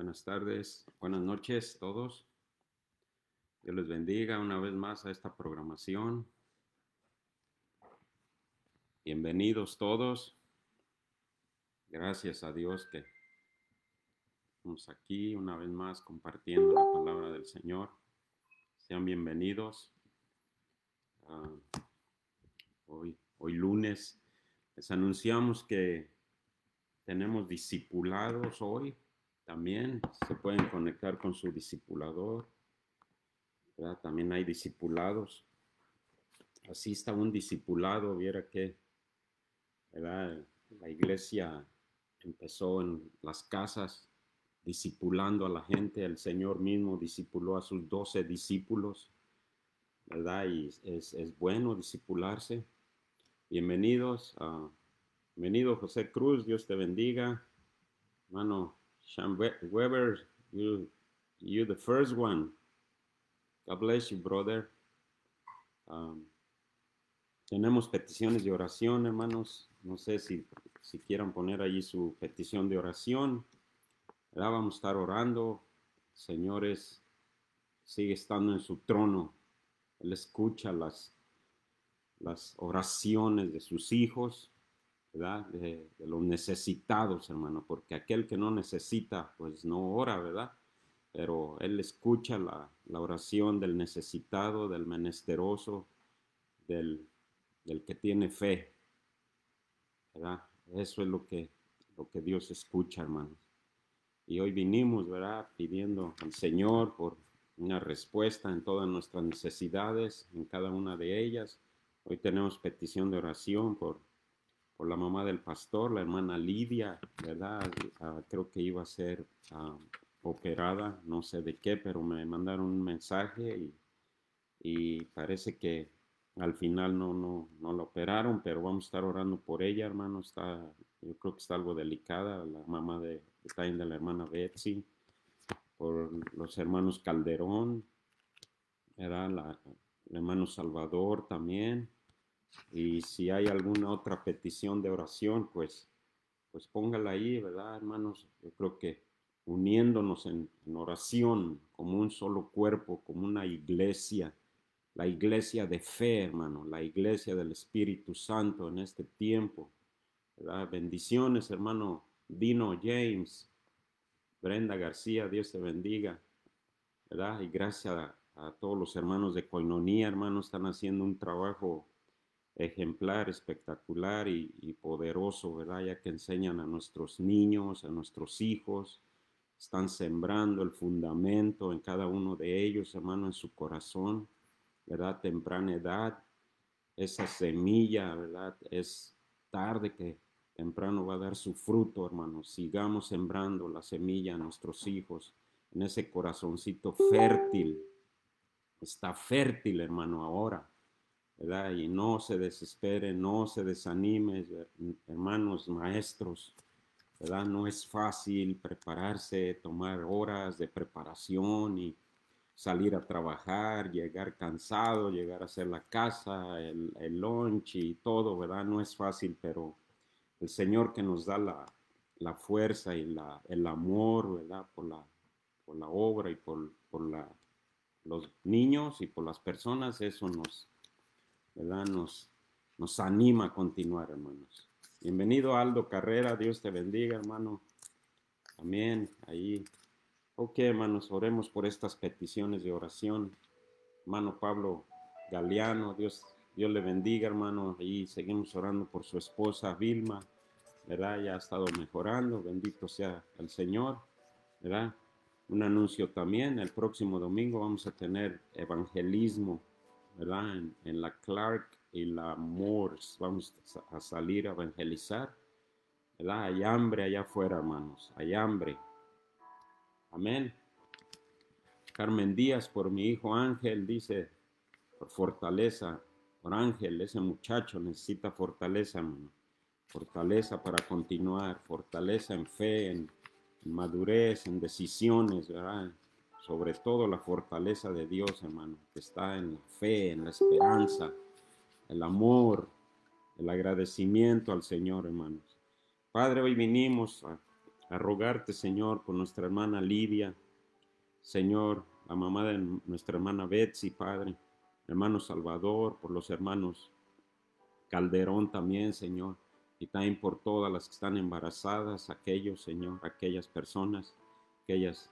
Buenas tardes, buenas noches a todos. Dios les bendiga una vez más a esta programación. Bienvenidos todos. Gracias a Dios que estamos aquí una vez más compartiendo la palabra del Señor. Sean bienvenidos. Hoy lunes les anunciamos que tenemos discipulados hoy. También se pueden conectar con su discipulador, ¿verdad? También hay discipulados. Asista un discipulado, viera que, ¿verdad? La iglesia empezó en las casas discipulando a la gente. El Señor mismo discipuló a sus 12 discípulos, ¿verdad? Y es bueno discipularse. Bienvenidos. Bienvenido José Cruz, Dios te bendiga. Hermano Sean Weber, you the first one. God bless you, brother. Tenemos peticiones de oración, hermanos. No sé si quieran poner allí su petición de oración. ¿Verdad? Vamos a estar orando. Señores, sigue estando en su trono. Él escucha las oraciones de sus hijos, ¿verdad? De los necesitados, hermano, porque aquel que no necesita, pues no ora, ¿verdad? Pero Él escucha la oración del necesitado, del menesteroso, del que tiene fe, ¿verdad? Eso es lo que Dios escucha, hermanos. Y hoy vinimos, ¿verdad? Pidiendo al Señor por una respuesta en todas nuestras necesidades, en cada una de ellas. Hoy tenemos petición de oración por la mamá del pastor, la hermana Lidia, ¿verdad? Creo que iba a ser operada, no sé de qué, pero me mandaron un mensaje y parece que al final no la operaron, pero vamos a estar orando por ella, hermano. Yo creo que está algo delicada, la mamá de la hermana Betsy, por los hermanos Calderón, era el hermano Salvador también. Y si hay alguna otra petición de oración, pues póngala ahí, ¿verdad, hermanos? Yo creo que uniéndonos en oración como un solo cuerpo, como una iglesia, la iglesia de fe, hermano, la iglesia del Espíritu Santo en este tiempo, ¿verdad? Bendiciones, hermano Dino James, Brenda García, Dios te bendiga, ¿verdad? Y gracias a todos los hermanos de Koinonía, hermanos, están haciendo un trabajo ejemplar, espectacular y poderoso, ¿verdad? Ya que enseñan a nuestros niños, a nuestros hijos, están sembrando el fundamento en cada uno de ellos, hermano, en su corazón, ¿verdad? Temprana edad, esa semilla, ¿verdad? Es tarde que temprano va a dar su fruto, hermano. Sigamos sembrando la semilla a nuestros hijos en ese corazoncito fértil. Está fértil, hermano, ahora, ¿verdad? Y no se desespere, no se desanime, hermanos maestros, ¿verdad? No es fácil prepararse, tomar horas de preparación y salir a trabajar, llegar cansado, llegar a hacer la casa, el lunch y todo, ¿verdad? No es fácil, pero el Señor que nos da la fuerza y el amor, ¿verdad? Por la obra y por los niños y por las personas, eso ¿verdad? Nos anima a continuar, hermanos. Bienvenido Aldo Carrera, Dios te bendiga, hermano. Amén. Ahí. Ok, hermanos, oremos por estas peticiones de oración. Hermano Pablo Galeano, Dios le bendiga, hermano. Ahí seguimos orando por su esposa Vilma, ¿verdad? Ya ha estado mejorando, bendito sea el Señor, ¿verdad? Un anuncio también, el próximo domingo vamos a tener evangelismo, ¿verdad? En la Clark y la Morse vamos a salir a evangelizar, ¿verdad? Hay hambre allá afuera, hermanos, hay hambre. Amén. Carmen Díaz, por mi hijo Ángel, dice, por fortaleza, por Ángel, ese muchacho necesita fortaleza, hermano. Fortaleza para continuar, fortaleza en fe, en madurez, en decisiones, ¿verdad? Sobre todo la fortaleza de Dios, hermano, que está en la fe, en la esperanza, el amor, el agradecimiento al Señor, hermanos. Padre, hoy vinimos a rogarte, Señor, por nuestra hermana Lidia, Señor, la mamá de nuestra hermana Betsy, Padre, hermano Salvador, por los hermanos Calderón también, Señor, y también por todas las que están embarazadas, aquellos, Señor, aquellas personas, aquellas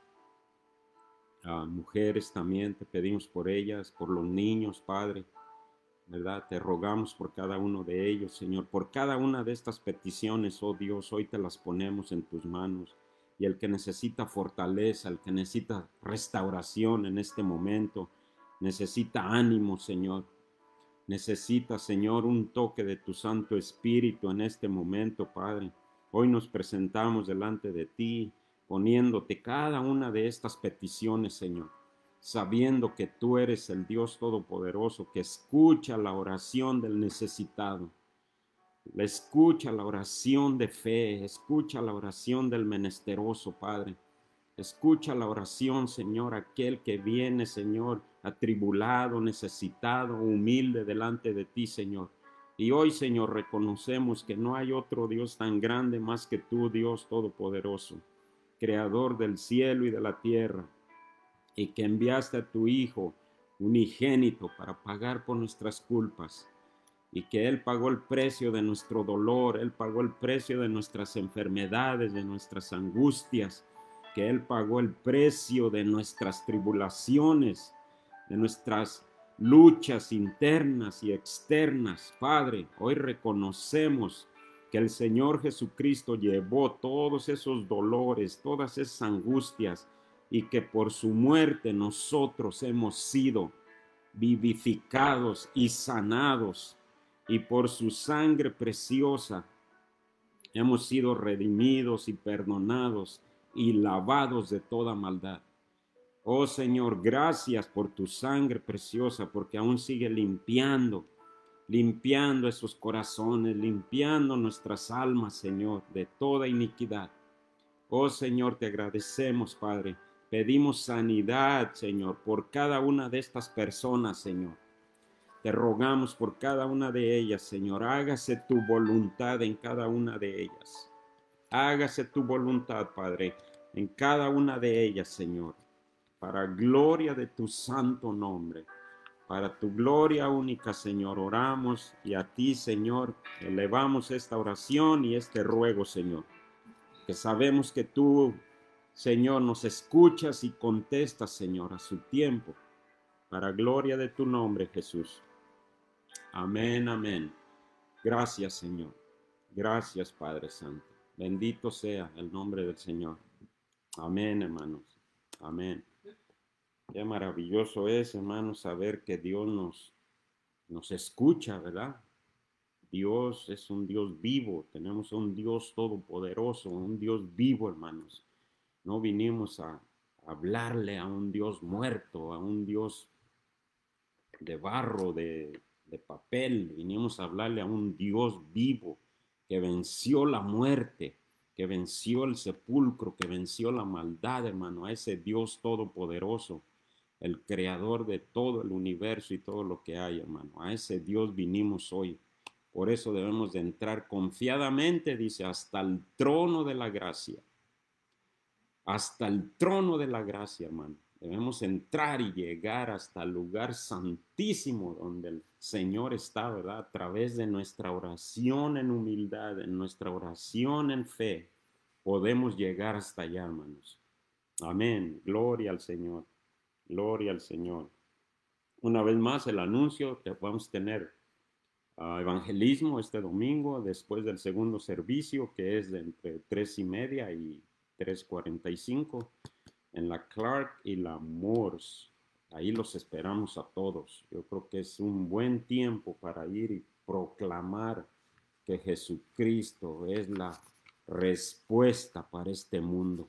mujeres también, te pedimos por ellas, por los niños, Padre, ¿verdad? Te rogamos por cada uno de ellos, Señor, por cada una de estas peticiones, oh Dios, hoy te las ponemos en tus manos. Y el que necesita fortaleza, el que necesita restauración en este momento, necesita ánimo, Señor. Necesita, Señor, un toque de tu Santo Espíritu en este momento, Padre. Hoy nos presentamos delante de ti, poniéndote cada una de estas peticiones, Señor, sabiendo que tú eres el Dios Todopoderoso, que escucha la oración del necesitado, le escucha la oración de fe, escucha la oración del menesteroso, Padre. Escucha la oración, Señor, aquel que viene, Señor, atribulado, necesitado, humilde delante de ti, Señor. Y hoy, Señor, reconocemos que no hay otro Dios tan grande más que tú, Dios Todopoderoso, Creador del cielo y de la tierra, y que enviaste a tu Hijo unigénito para pagar por nuestras culpas, y que Él pagó el precio de nuestro dolor, Él pagó el precio de nuestras enfermedades, de nuestras angustias, que Él pagó el precio de nuestras tribulaciones, de nuestras luchas internas y externas. Padre, hoy reconocemos que el Señor Jesucristo llevó todos esos dolores, todas esas angustias, y que por su muerte nosotros hemos sido vivificados y sanados, y por su sangre preciosa hemos sido redimidos y perdonados y lavados de toda maldad. Oh Señor, gracias por tu sangre preciosa, porque aún sigue limpiando esos corazones, limpiando nuestras almas, Señor, de toda iniquidad. Oh Señor, te agradecemos, Padre. Pedimos sanidad, Señor, por cada una de estas personas, Señor. Te rogamos por cada una de ellas, Señor. Hágase tu voluntad en cada una de ellas. Hágase tu voluntad, Padre, en cada una de ellas, Señor. Para gloria de tu santo nombre. Para tu gloria única, Señor, oramos, y a ti, Señor, elevamos esta oración y este ruego, Señor. Que sabemos que tú, Señor, nos escuchas y contestas, Señor, a su tiempo. Para gloria de tu nombre, Jesús. Amén, amén. Gracias, Señor. Gracias, Padre Santo. Bendito sea el nombre del Señor. Amén, hermanos. Amén. Qué maravilloso es, hermanos, saber que Dios nos escucha, ¿verdad? Dios es un Dios vivo. Tenemos un Dios todopoderoso, un Dios vivo, hermanos. No vinimos a hablarle a un Dios muerto, a un Dios de barro, de papel. Vinimos a hablarle a un Dios vivo que venció la muerte, que venció el sepulcro, que venció la maldad, hermano, a ese Dios todopoderoso, el creador de todo el universo y todo lo que hay, hermano. A ese Dios vinimos hoy. Por eso debemos de entrar confiadamente, dice, hasta el trono de la gracia. Hasta el trono de la gracia, hermano. Debemos entrar y llegar hasta el lugar santísimo donde el Señor está, ¿verdad? A través de nuestra oración en humildad, en nuestra oración en fe, podemos llegar hasta allá, hermanos. Amén. Gloria al Señor. Gloria al Señor. Una vez más el anuncio que vamos a tener evangelismo este domingo después del segundo servicio, que es de entre 3:30 y 3:45 en la Clark y la Morse. Ahí los esperamos a todos. Yo creo que es un buen tiempo para ir y proclamar que Jesucristo es la respuesta para este mundo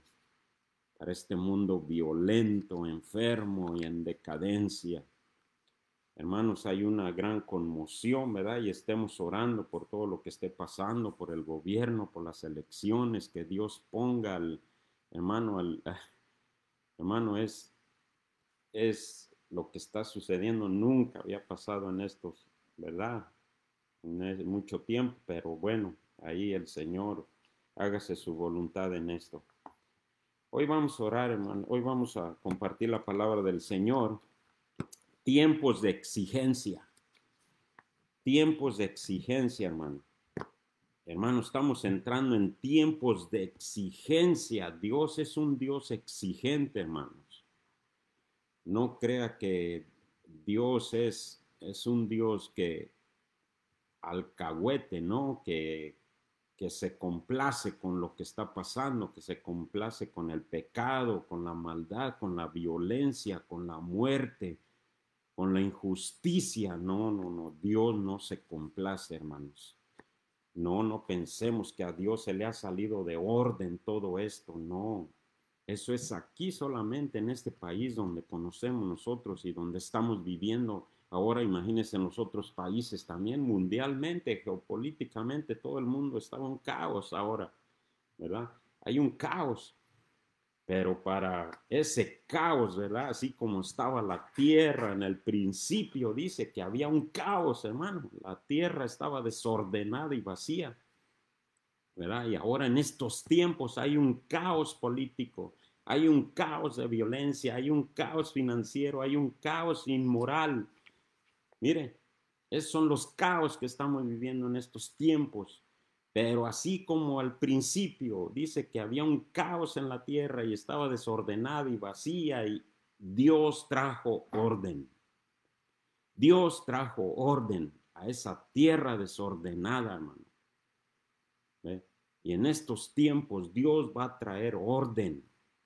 violento, enfermo y en decadencia. Hermanos, hay una gran conmoción, ¿verdad? Y estemos orando por todo lo que esté pasando, por el gobierno, por las elecciones, que Dios ponga hermano, es lo que está sucediendo. Nunca había pasado en estos, ¿verdad? En mucho tiempo, pero bueno, ahí el Señor hágase su voluntad en esto. Hoy vamos a orar, hermano. Hoy vamos a compartir la palabra del Señor. Tiempos de exigencia. Tiempos de exigencia, hermano. Hermano, estamos entrando en tiempos de exigencia. Dios es un Dios exigente, hermanos. No crea que Dios es un Dios que alcahuete, ¿no? Que se complace con lo que está pasando, que se complace con el pecado, con la maldad, con la violencia, con la muerte, con la injusticia. No, no, no. Dios no se complace, hermanos. No, no pensemos que a Dios se le ha salido de orden todo esto. No. Eso es aquí solamente en este país donde conocemos nosotros y donde estamos viviendo. Ahora imagínense en los otros países también, mundialmente, geopolíticamente, todo el mundo está en caos ahora, ¿verdad? Hay un caos, pero para ese caos, ¿verdad? Así como estaba la tierra en el principio, dice que había un caos, hermano. La tierra estaba desordenada y vacía, ¿verdad? Y ahora en estos tiempos hay un caos político, hay un caos de violencia, hay un caos financiero, hay un caos inmoral. Mire, esos son los caos que estamos viviendo en estos tiempos. Pero así como al principio dice que había un caos en la tierra y estaba desordenada y vacía, y Dios trajo orden. Dios trajo orden a esa tierra desordenada, hermano. ¿Ve? Y en estos tiempos Dios va a traer orden.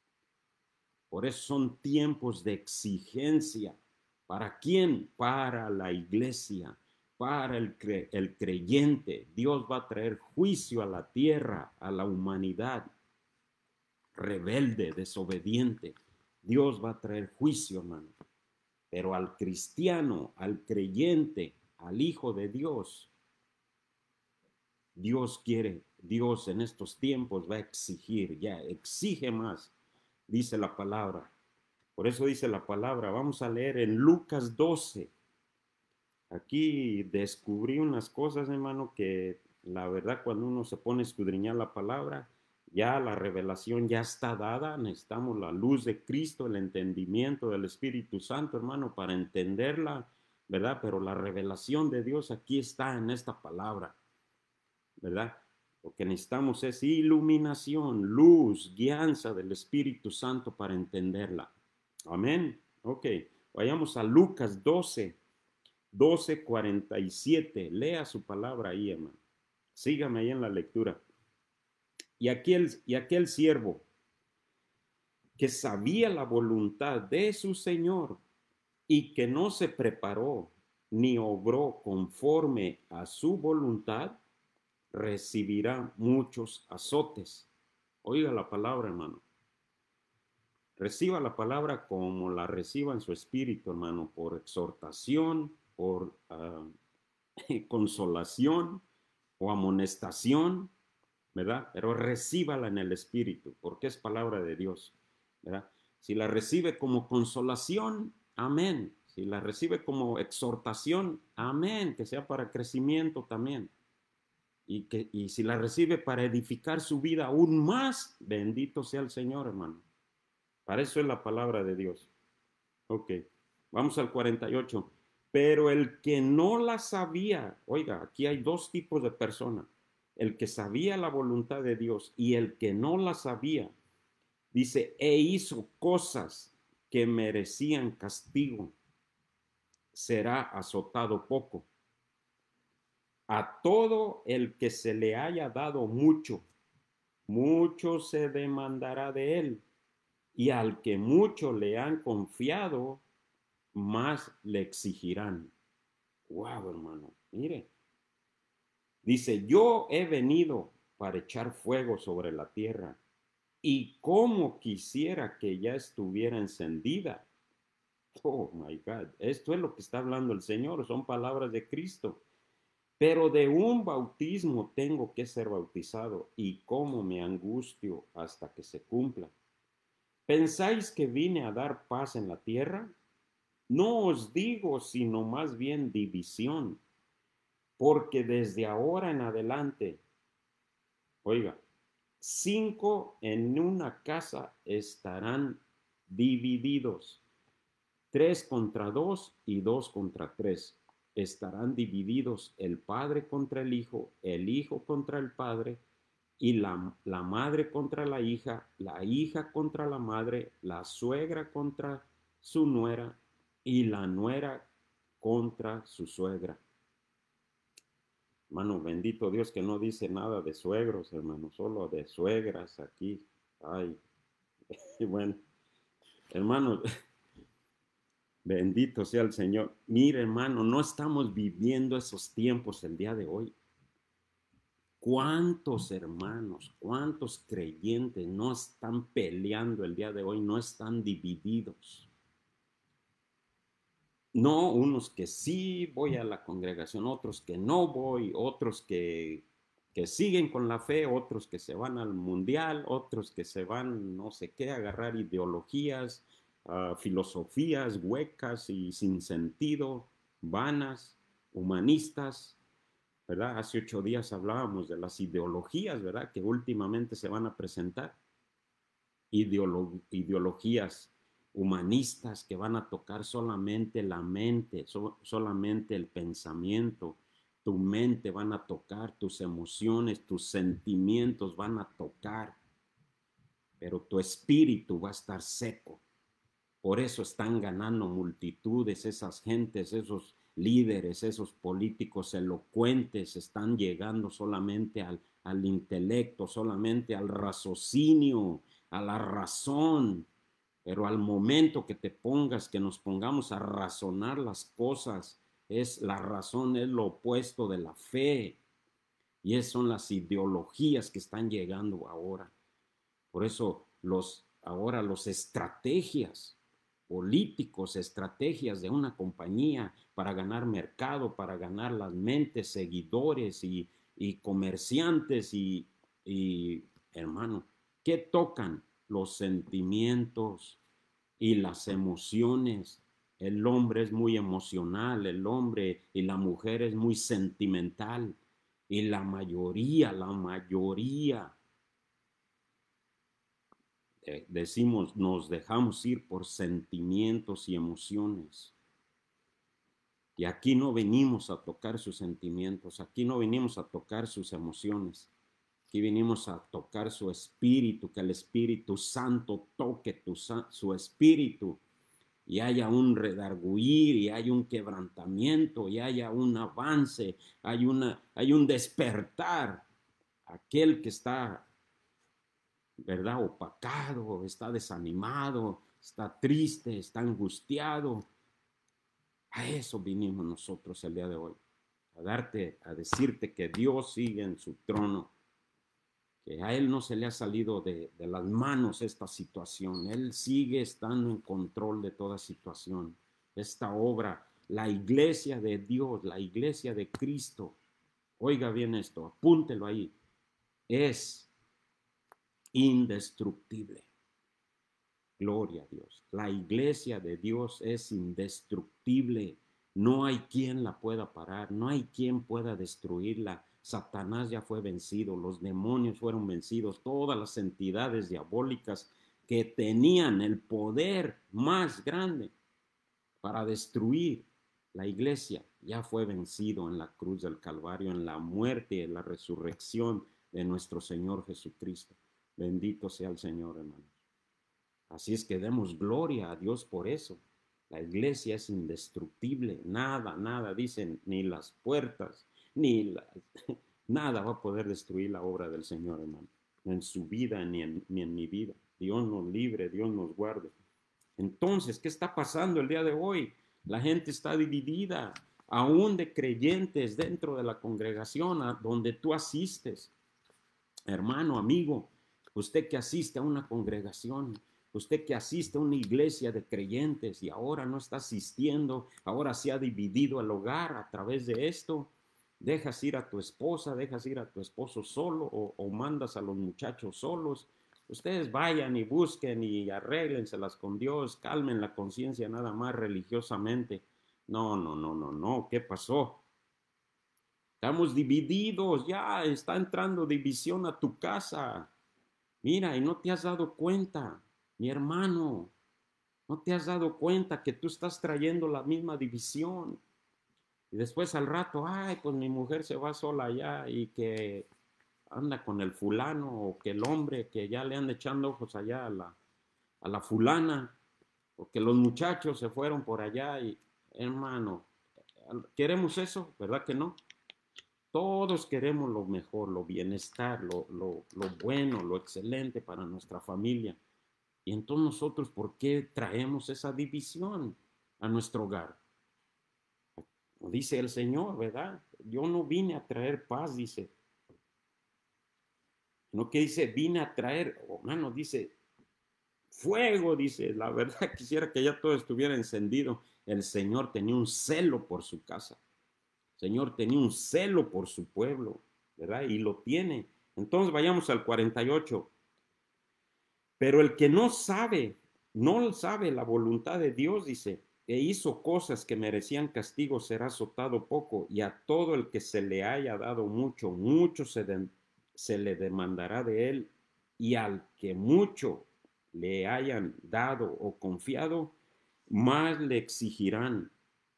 Por eso son tiempos de exigencia. ¿Para quién? Para la iglesia, para el creyente. Dios va a traer juicio a la tierra, a la humanidad rebelde, desobediente. Dios va a traer juicio, hermano. Pero al cristiano, al creyente, al Hijo de Dios, Dios en estos tiempos va a exigir, ya exige más, dice la palabra. Por eso dice la palabra, vamos a leer en Lucas 12. Aquí descubrí unas cosas, hermano, que la verdad cuando uno se pone a escudriñar la palabra, ya la revelación ya está dada. Necesitamos la luz de Cristo, el entendimiento del Espíritu Santo, hermano, para entenderla, ¿verdad? Pero la revelación de Dios aquí está en esta palabra, ¿verdad? Lo que necesitamos es iluminación, luz, guianza del Espíritu Santo para entenderla. Amén. Ok, vayamos a Lucas 12:47. Lea su palabra ahí, hermano. Sígame ahí en la lectura. Y aquel siervo que sabía la voluntad de su Señor y que no se preparó ni obró conforme a su voluntad, recibirá muchos azotes. Oiga la palabra, hermano. Reciba la palabra como la reciba en su espíritu, hermano, por exhortación, por consolación o amonestación, ¿verdad? Pero recíbala en el espíritu, porque es palabra de Dios, ¿verdad? Si la recibe como consolación, amén. Si la recibe como exhortación, amén, que sea para crecimiento también. Y si la recibe para edificar su vida aún más, bendito sea el Señor, hermano. Para eso es la palabra de Dios. Ok, vamos al 48. Pero el que no la sabía, oiga, aquí hay dos tipos de personas. El que sabía la voluntad de Dios y el que no la sabía, dice, e hizo cosas que merecían castigo, será azotado poco. A todo el que se le haya dado mucho, mucho se demandará de él. Y al que mucho le han confiado, más le exigirán. Wow, hermano, mire. Dice, yo he venido para echar fuego sobre la tierra y como quisiera que ya estuviera encendida. Oh, my God, esto es lo que está hablando el Señor, son palabras de Cristo. Pero de un bautismo tengo que ser bautizado y cómo me angustio hasta que se cumpla. ¿Pensáis que vine a dar paz en la tierra? No os digo, sino más bien división, porque desde ahora en adelante, oiga, 5 en una casa estarán divididos. 3 contra 2 y 2 contra 3. Estarán divididos el padre contra el hijo contra el padre, y la madre contra la hija contra la madre, la suegra contra su nuera y la nuera contra su suegra. Hermano, bendito Dios que no dice nada de suegros, hermano, solo de suegras aquí. Ay, y bueno, hermano, bendito sea el Señor. Mire, hermano, no estamos viviendo esos tiempos el día de hoy. ¿Cuántos hermanos, cuántos creyentes no están peleando el día de hoy, no están divididos? No, unos que sí voy a la congregación, otros que no voy, otros que siguen con la fe, otros que se van al mundial, otros que se van no sé qué, a agarrar ideologías, filosofías huecas y sin sentido, vanas, humanistas, ¿verdad? Hace 8 días hablábamos de las ideologías, ¿verdad? Que últimamente se van a presentar. Ideologías humanistas que van a tocar solamente la mente, solamente el pensamiento. Tu mente van a tocar, tus emociones, tus sentimientos van a tocar, pero tu espíritu va a estar seco. Por eso están ganando multitudes, esas gentes, esos líderes, esos políticos elocuentes están llegando solamente al intelecto, solamente al raciocinio, a la razón. Pero al momento que te pongas, que nos pongamos a razonar las cosas, la razón es lo opuesto de la fe. Y esas son las ideologías que están llegando ahora. Por eso ahora los estrategias políticos, estrategias de una compañía para ganar mercado, para ganar las mentes, seguidores y comerciantes y hermano, ¿qué tocan? Los sentimientos y las emociones. El hombre es muy emocional, el hombre y la mujer es muy sentimental, y la mayoría decimos, nos dejamos ir por sentimientos y emociones. Y aquí no venimos a tocar sus sentimientos, aquí no venimos a tocar sus emociones, aquí venimos a tocar su espíritu, que el Espíritu Santo toque su espíritu y haya un redarguir y haya un quebrantamiento y haya un avance, hay un despertar. Aquel que está, ¿verdad?, opacado, está desanimado, está triste, está angustiado. A eso vinimos nosotros el día de hoy, a decirte que Dios sigue en su trono, que a Él no se le ha salido de las manos esta situación. Él sigue estando en control de toda situación. Esta obra, la iglesia de Dios, la iglesia de Cristo, oiga bien esto, apúntelo ahí, es indestructible. Gloria a Dios. La iglesia de Dios es indestructible. No hay quien la pueda parar, no hay quien pueda destruirla. Satanás ya fue vencido, los demonios fueron vencidos, todas las entidades diabólicas que tenían el poder más grande para destruir la iglesia ya fue vencido en la cruz del Calvario, en la muerte y en la resurrección de nuestro Señor Jesucristo. Bendito sea el Señor, hermanos. Así es que demos gloria a Dios por eso. La iglesia es indestructible. Nada, dicen, ni las puertas, nada va a poder destruir la obra del Señor, hermano. En su vida, ni en mi vida. Dios nos libre, Dios nos guarde. Entonces, ¿qué está pasando el día de hoy? La gente está dividida, aún de creyentes dentro de la congregación a donde tú asistes. Hermano, amigo, usted que asiste a una congregación, usted que asiste a una iglesia de creyentes y ahora no está asistiendo, ahora se ha dividido el hogar a través de esto. Dejas ir a tu esposa, dejas ir a tu esposo solo o mandas a los muchachos solos. Ustedes vayan y busquen y arréglenselas con Dios, calmen la conciencia nada más religiosamente. No, ¿qué pasó? Estamos divididos, ya está entrando división a tu casa. Mira, y no te has dado cuenta, mi hermano, no te has dado cuenta que tú estás trayendo la misma división. Y después al rato, ay, pues mi mujer se va sola allá y que anda con el fulano, o que el hombre que ya le anda echando ojos allá a la fulana, o que los muchachos se fueron por allá y, hermano, ¿queremos eso? ¿Verdad que no? Todos queremos lo mejor, lo bienestar, lo bueno, lo excelente para nuestra familia. Y entonces nosotros, ¿por qué traemos esa división a nuestro hogar? Dice el Señor, ¿verdad? Yo no vine a traer paz, dice. No que dice, vine a traer, hermano, dice, fuego, dice. La verdad quisiera que ya todo estuviera encendido. El Señor tenía un celo por su casa. El Señor tenía un celo por su pueblo, ¿verdad? Y lo tiene. Entonces vayamos al 48. Pero el que no sabe la voluntad de Dios, dice, e hizo cosas que merecían castigo, será azotado poco, y a todo el que se le haya dado mucho, mucho se le demandará de él, y al que mucho le hayan dado o confiado, más le exigirán.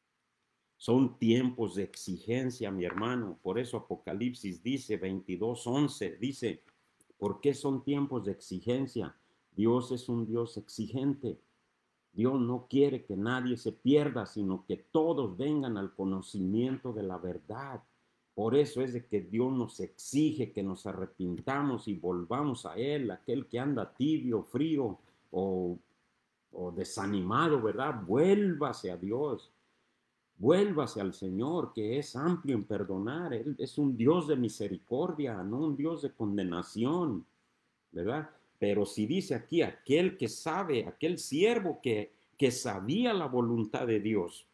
Son tiempos de exigencia, mi hermano. Por eso Apocalipsis dice, 22:11, dice, ¿por qué son tiempos de exigencia? Dios es un Dios exigente. Dios no quiere que nadie se pierda, sino que todos vengan al conocimiento de la verdad. Por eso es de que Dios nos exige que nos arrepintamos y volvamos a Él. Aquel que anda tibio, frío o, o desanimado, ¿verdad? Vuélvase a Dios. Vuélvase al Señor, que es amplio en perdonar. Él es un Dios de misericordia, no un Dios de condenación, ¿verdad? Pero si dice aquí aquel que sabe, aquel siervo que sabía la voluntad de Dios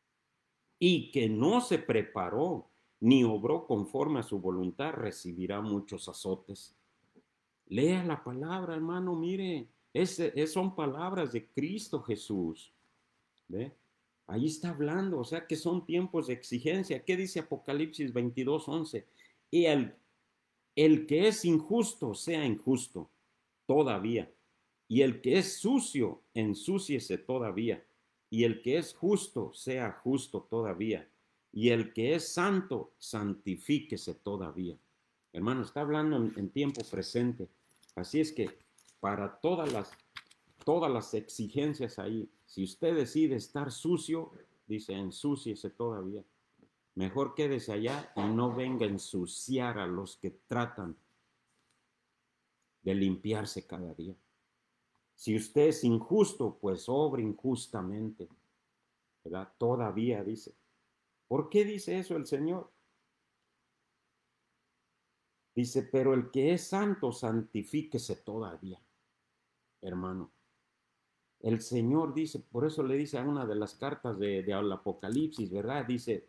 y que no se preparó ni obró conforme a su voluntad, recibirá muchos azotes. Lea la palabra, hermano, mire, son palabras de Cristo Jesús. ¿Ve? Ahí está hablando, o sea que son tiempos de exigencia. ¿Qué dice Apocalipsis 22:11? Y el que es injusto sea injusto todavía. Y el que es sucio, ensúciese todavía. Y el que es justo, sea justo todavía. Y el que es santo, santifíquese todavía. Hermano, está hablando en tiempo presente. Así es que para todas las exigencias ahí, si usted decide estar sucio, dice, ensúciese todavía. Mejor quédese allá y no venga a ensuciar a los que tratan de limpiarse cada día. Si usted es injusto, pues obre injustamente, ¿verdad? Todavía dice. ¿Por qué dice eso el Señor? Dice, pero el que es santo, santifíquese todavía, hermano. El Señor dice, por eso le dice a una de las cartas del Apocalipsis, ¿verdad? Dice,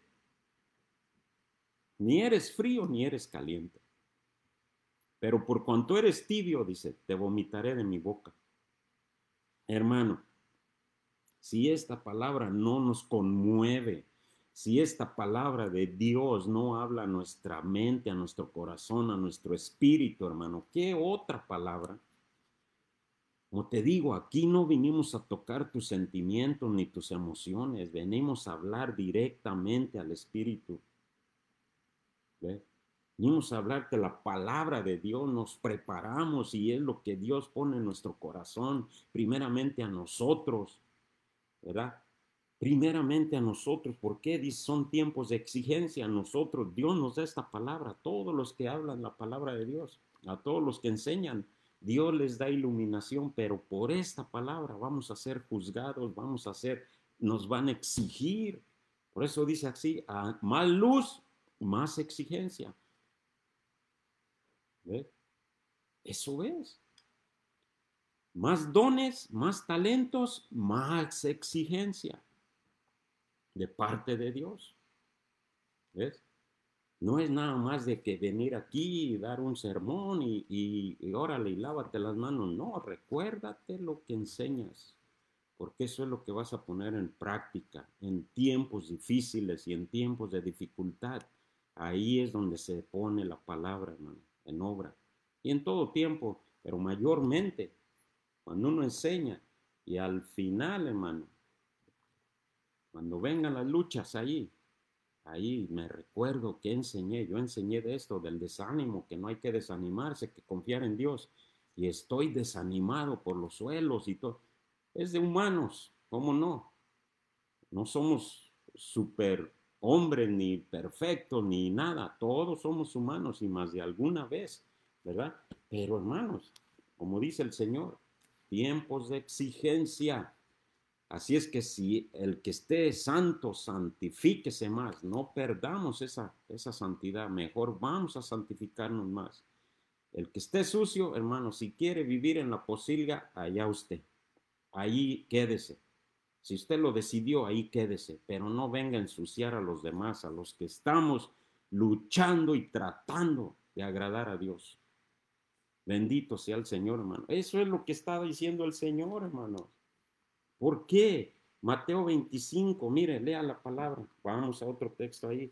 ni eres frío ni eres caliente, pero por cuanto eres tibio, dice, te vomitaré de mi boca. Hermano, si esta palabra no nos conmueve, si esta palabra de Dios no habla a nuestra mente, a nuestro corazón, a nuestro espíritu, hermano, ¿qué otra palabra? Como te digo, aquí no vinimos a tocar tus sentimientos ni tus emociones, venimos a hablar directamente al espíritu. ¿Ves? Venimos a hablar de la palabra de Dios, nos preparamos y es lo que Dios pone en nuestro corazón, primeramente a nosotros, ¿verdad? Primeramente a nosotros, porque son tiempos de exigencia a nosotros. Dios nos da esta palabra, a todos los que hablan la palabra de Dios, a todos los que enseñan. Dios les da iluminación, pero por esta palabra vamos a ser juzgados, nos van a exigir. Por eso dice así, a más luz, más exigencia. ¿Ves? Eso es. Más dones, más talentos, más exigencia de parte de Dios. ¿Ves? No es nada más de que venir aquí y dar un sermón y órale y lávate las manos. No, recuérdate lo que enseñas, porque eso es lo que vas a poner en práctica en tiempos difíciles y en tiempos de dificultad. Ahí es donde se pone la palabra, hermano, en obra. Y en todo tiempo, pero mayormente cuando uno enseña y al final, hermano, cuando vengan las luchas ahí me recuerdo que yo enseñé de esto, del desánimo, que no hay que desanimarse, que confiar en Dios, y estoy desanimado por los suelos y todo. Es de humanos, ¿cómo no? No somos super hombres ni perfectos ni nada, todos somos humanos y más de alguna vez, ¿verdad? Pero hermanos, como dice el Señor, tiempos de exigencia. Así es que si el que esté santo, santifíquese más, no perdamos esa santidad, mejor vamos a santificarnos más. El que esté sucio, hermano, si quiere vivir en la posilga, allá usted, ahí quédese. Si usted lo decidió, ahí quédese, pero no venga a ensuciar a los demás, a los que estamos luchando y tratando de agradar a Dios. Bendito sea el Señor, hermano. Eso es lo que está diciendo el Señor, hermano. ¿Por qué? Mateo 25, mire, lea la palabra. Vamos a otro texto ahí.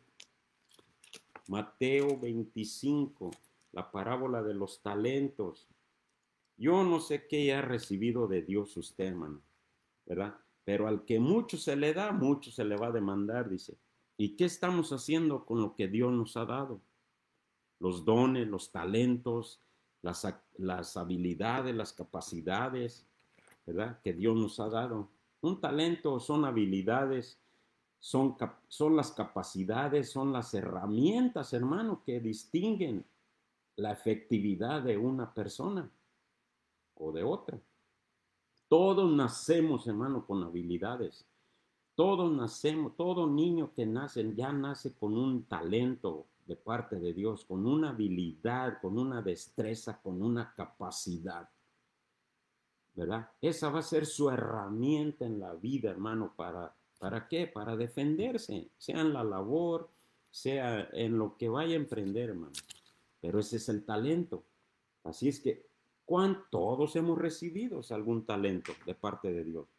Mateo 25, la parábola de los talentos. Yo no sé qué ha recibido de Dios usted, hermano, ¿verdad? Pero al que mucho se le da, mucho se le va a demandar, dice. ¿Y qué estamos haciendo con lo que Dios nos ha dado? Los dones, los talentos, las habilidades, las capacidades, ¿verdad? Que Dios nos ha dado. Un talento son habilidades, son las capacidades, son las herramientas, hermano, que distinguen la efectividad de una persona o de otra. Todos nacemos, hermano, con habilidades. Todos nacemos, todo niño que nace ya nace con un talento de parte de Dios, con una habilidad, con una destreza, con una capacidad, ¿verdad? Esa va a ser su herramienta en la vida, hermano, ¿para qué? Para defenderse, sea en la labor, sea en lo que vaya a emprender, hermano. Pero ese es el talento. Así es que, todos hemos recibido algún talento de parte de Dios.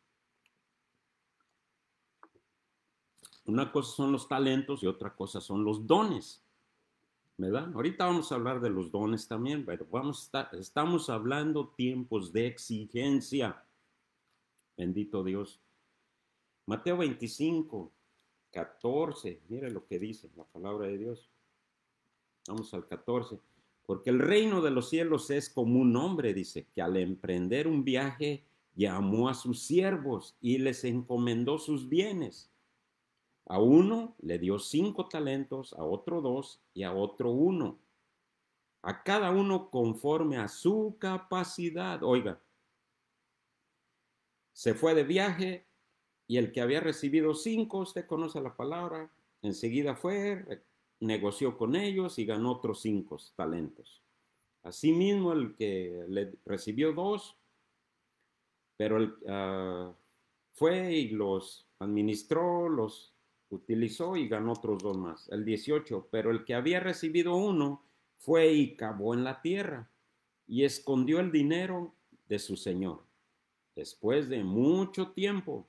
Una cosa son los talentos y otra cosa son los dones, ¿verdad? Ahorita vamos a hablar de los dones también, pero estamos hablando tiempos de exigencia. Bendito Dios. Mateo 25, 14, mire lo que dice la palabra de Dios. Vamos al 14. Porque el reino de los cielos es como un hombre, dice, que al emprender un viaje llamó a sus siervos y les encomendó sus bienes. A uno le dio 5 talentos, a otro 2 y a otro 1. A cada uno conforme a su capacidad. Oiga, se fue de viaje y el que había recibido 5, usted conoce la palabra, enseguida fue, negoció con ellos y ganó otros 5 talentos. Asimismo, el que le recibió 2, pero fue y los administró, los utilizó y ganó otros 2 más. El 18, pero el que había recibido 1 fue y cavó en la tierra y escondió el dinero de su señor. Después de mucho tiempo,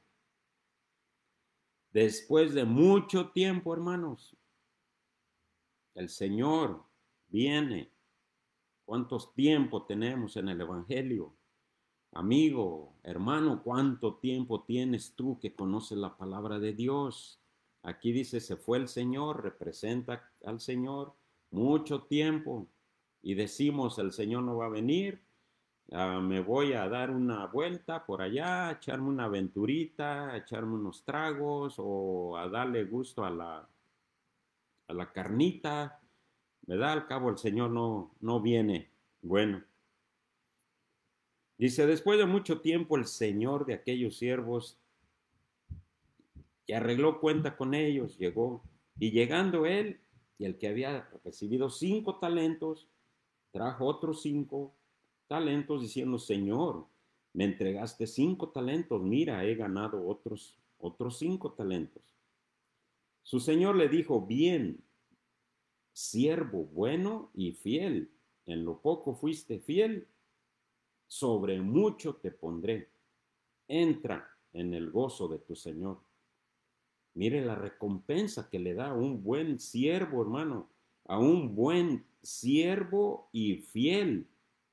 hermanos, el Señor viene. ¿Cuántos tiempo tenemos en el Evangelio? Amigo, hermano, ¿cuánto tiempo tienes tú que conoces la palabra de Dios? Aquí dice, se fue el Señor, representa al Señor mucho tiempo. Y decimos, el Señor no va a venir, me voy a dar una vuelta por allá, a echarme una aventurita, a echarme unos tragos o a darle gusto a la carnita, ¿verdad? Al cabo el Señor no viene. Bueno, dice, después de mucho tiempo el Señor de aquellos siervos y arregló cuenta con ellos, llegó, y llegando él y el que había recibido 5 talentos, trajo otros 5 talentos diciendo, Señor, me entregaste 5 talentos, mira, he ganado otros 5 talentos. Su Señor le dijo, bien, siervo bueno y fiel, en lo poco fuiste fiel, sobre mucho te pondré, entra en el gozo de tu Señor. Mire la recompensa que le da a un buen siervo, hermano, a un buen siervo y fiel.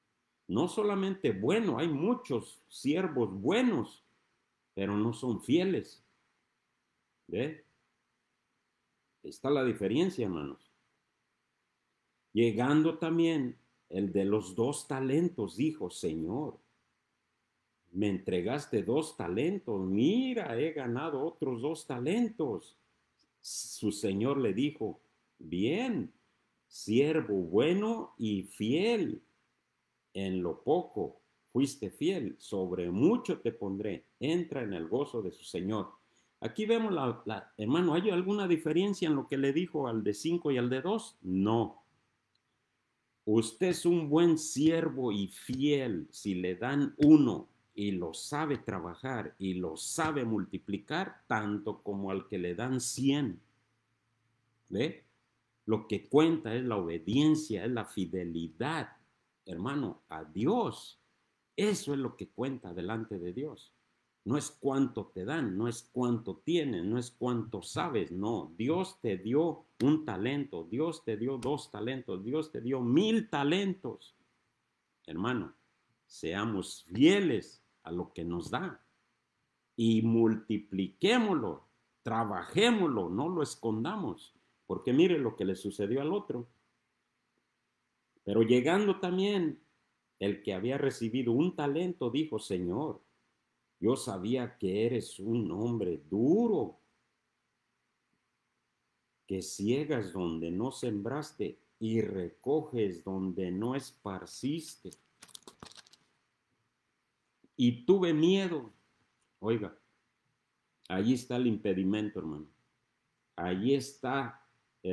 No solamente bueno, hay muchos siervos buenos, pero no son fieles. ¿Ve? Está la diferencia, hermanos. Llegando también el de los 2 talentos, dijo: Señor, me entregaste 2 talentos, mira, he ganado otros 2 talentos. Su señor le dijo: bien, siervo bueno y fiel, en lo poco fuiste fiel, sobre mucho te pondré, entra en el gozo de su señor. Aquí vemos, hermano, ¿hay alguna diferencia en lo que le dijo al de 5 y al de 2? No. Usted es un buen siervo y fiel si le dan 1 y lo sabe trabajar y lo sabe multiplicar, tanto como al que le dan 100. ¿Ve? Lo que cuenta es la obediencia, es la fidelidad, hermano, a Dios. Eso es lo que cuenta delante de Dios. No es cuánto te dan, no es cuánto tienes, no es cuánto sabes, no. Dios te dio 1 talento, Dios te dio 2 talentos, Dios te dio 1000 talentos. Hermano, seamos fieles a lo que nos da y multipliquémoslo, trabajémoslo, no lo escondamos, porque mire lo que le sucedió al otro. Pero llegando también el que había recibido 1 talento, dijo: Señor, yo sabía que eres un hombre duro, que ciegas donde no sembraste y recoges donde no esparciste. Y tuve miedo. Oiga, allí está el impedimento, hermano. Allí está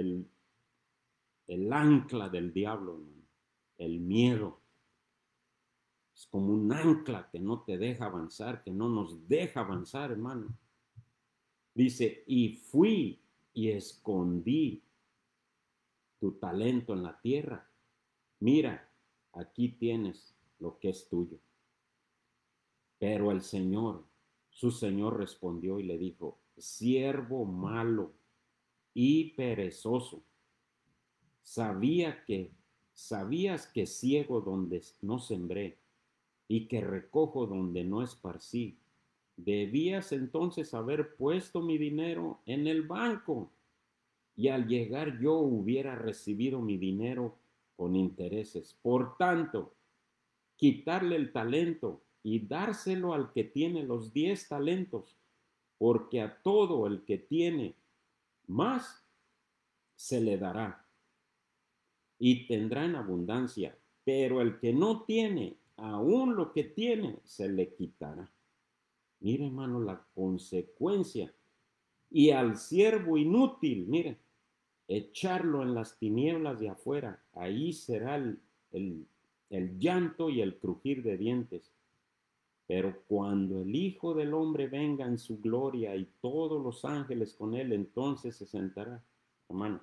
el ancla del diablo, hermano. El miedo. Es como un ancla que no te deja avanzar, que no nos deja avanzar, hermano. Dice: y fui y escondí tu talento en la tierra. Mira, aquí tienes lo que es tuyo. Pero el Señor, su Señor, respondió y le dijo: siervo malo y perezoso, sabías que ciego donde no sembré y que recojo donde no esparcí. Debías entonces haber puesto mi dinero en el banco, y al llegar yo hubiera recibido mi dinero con intereses. Por tanto, quitarle el talento y dárselo al que tiene los 10 talentos, porque a todo el que tiene más se le dará y tendrá en abundancia, pero el que no tiene, aún lo que tiene, se le quitará. Mire, hermano, la consecuencia. Y al siervo inútil, mire, echarlo en las tinieblas de afuera. Ahí será el llanto y el crujir de dientes. Pero cuando el Hijo del Hombre venga en su gloria y todos los ángeles con él, entonces se sentará. Hermano,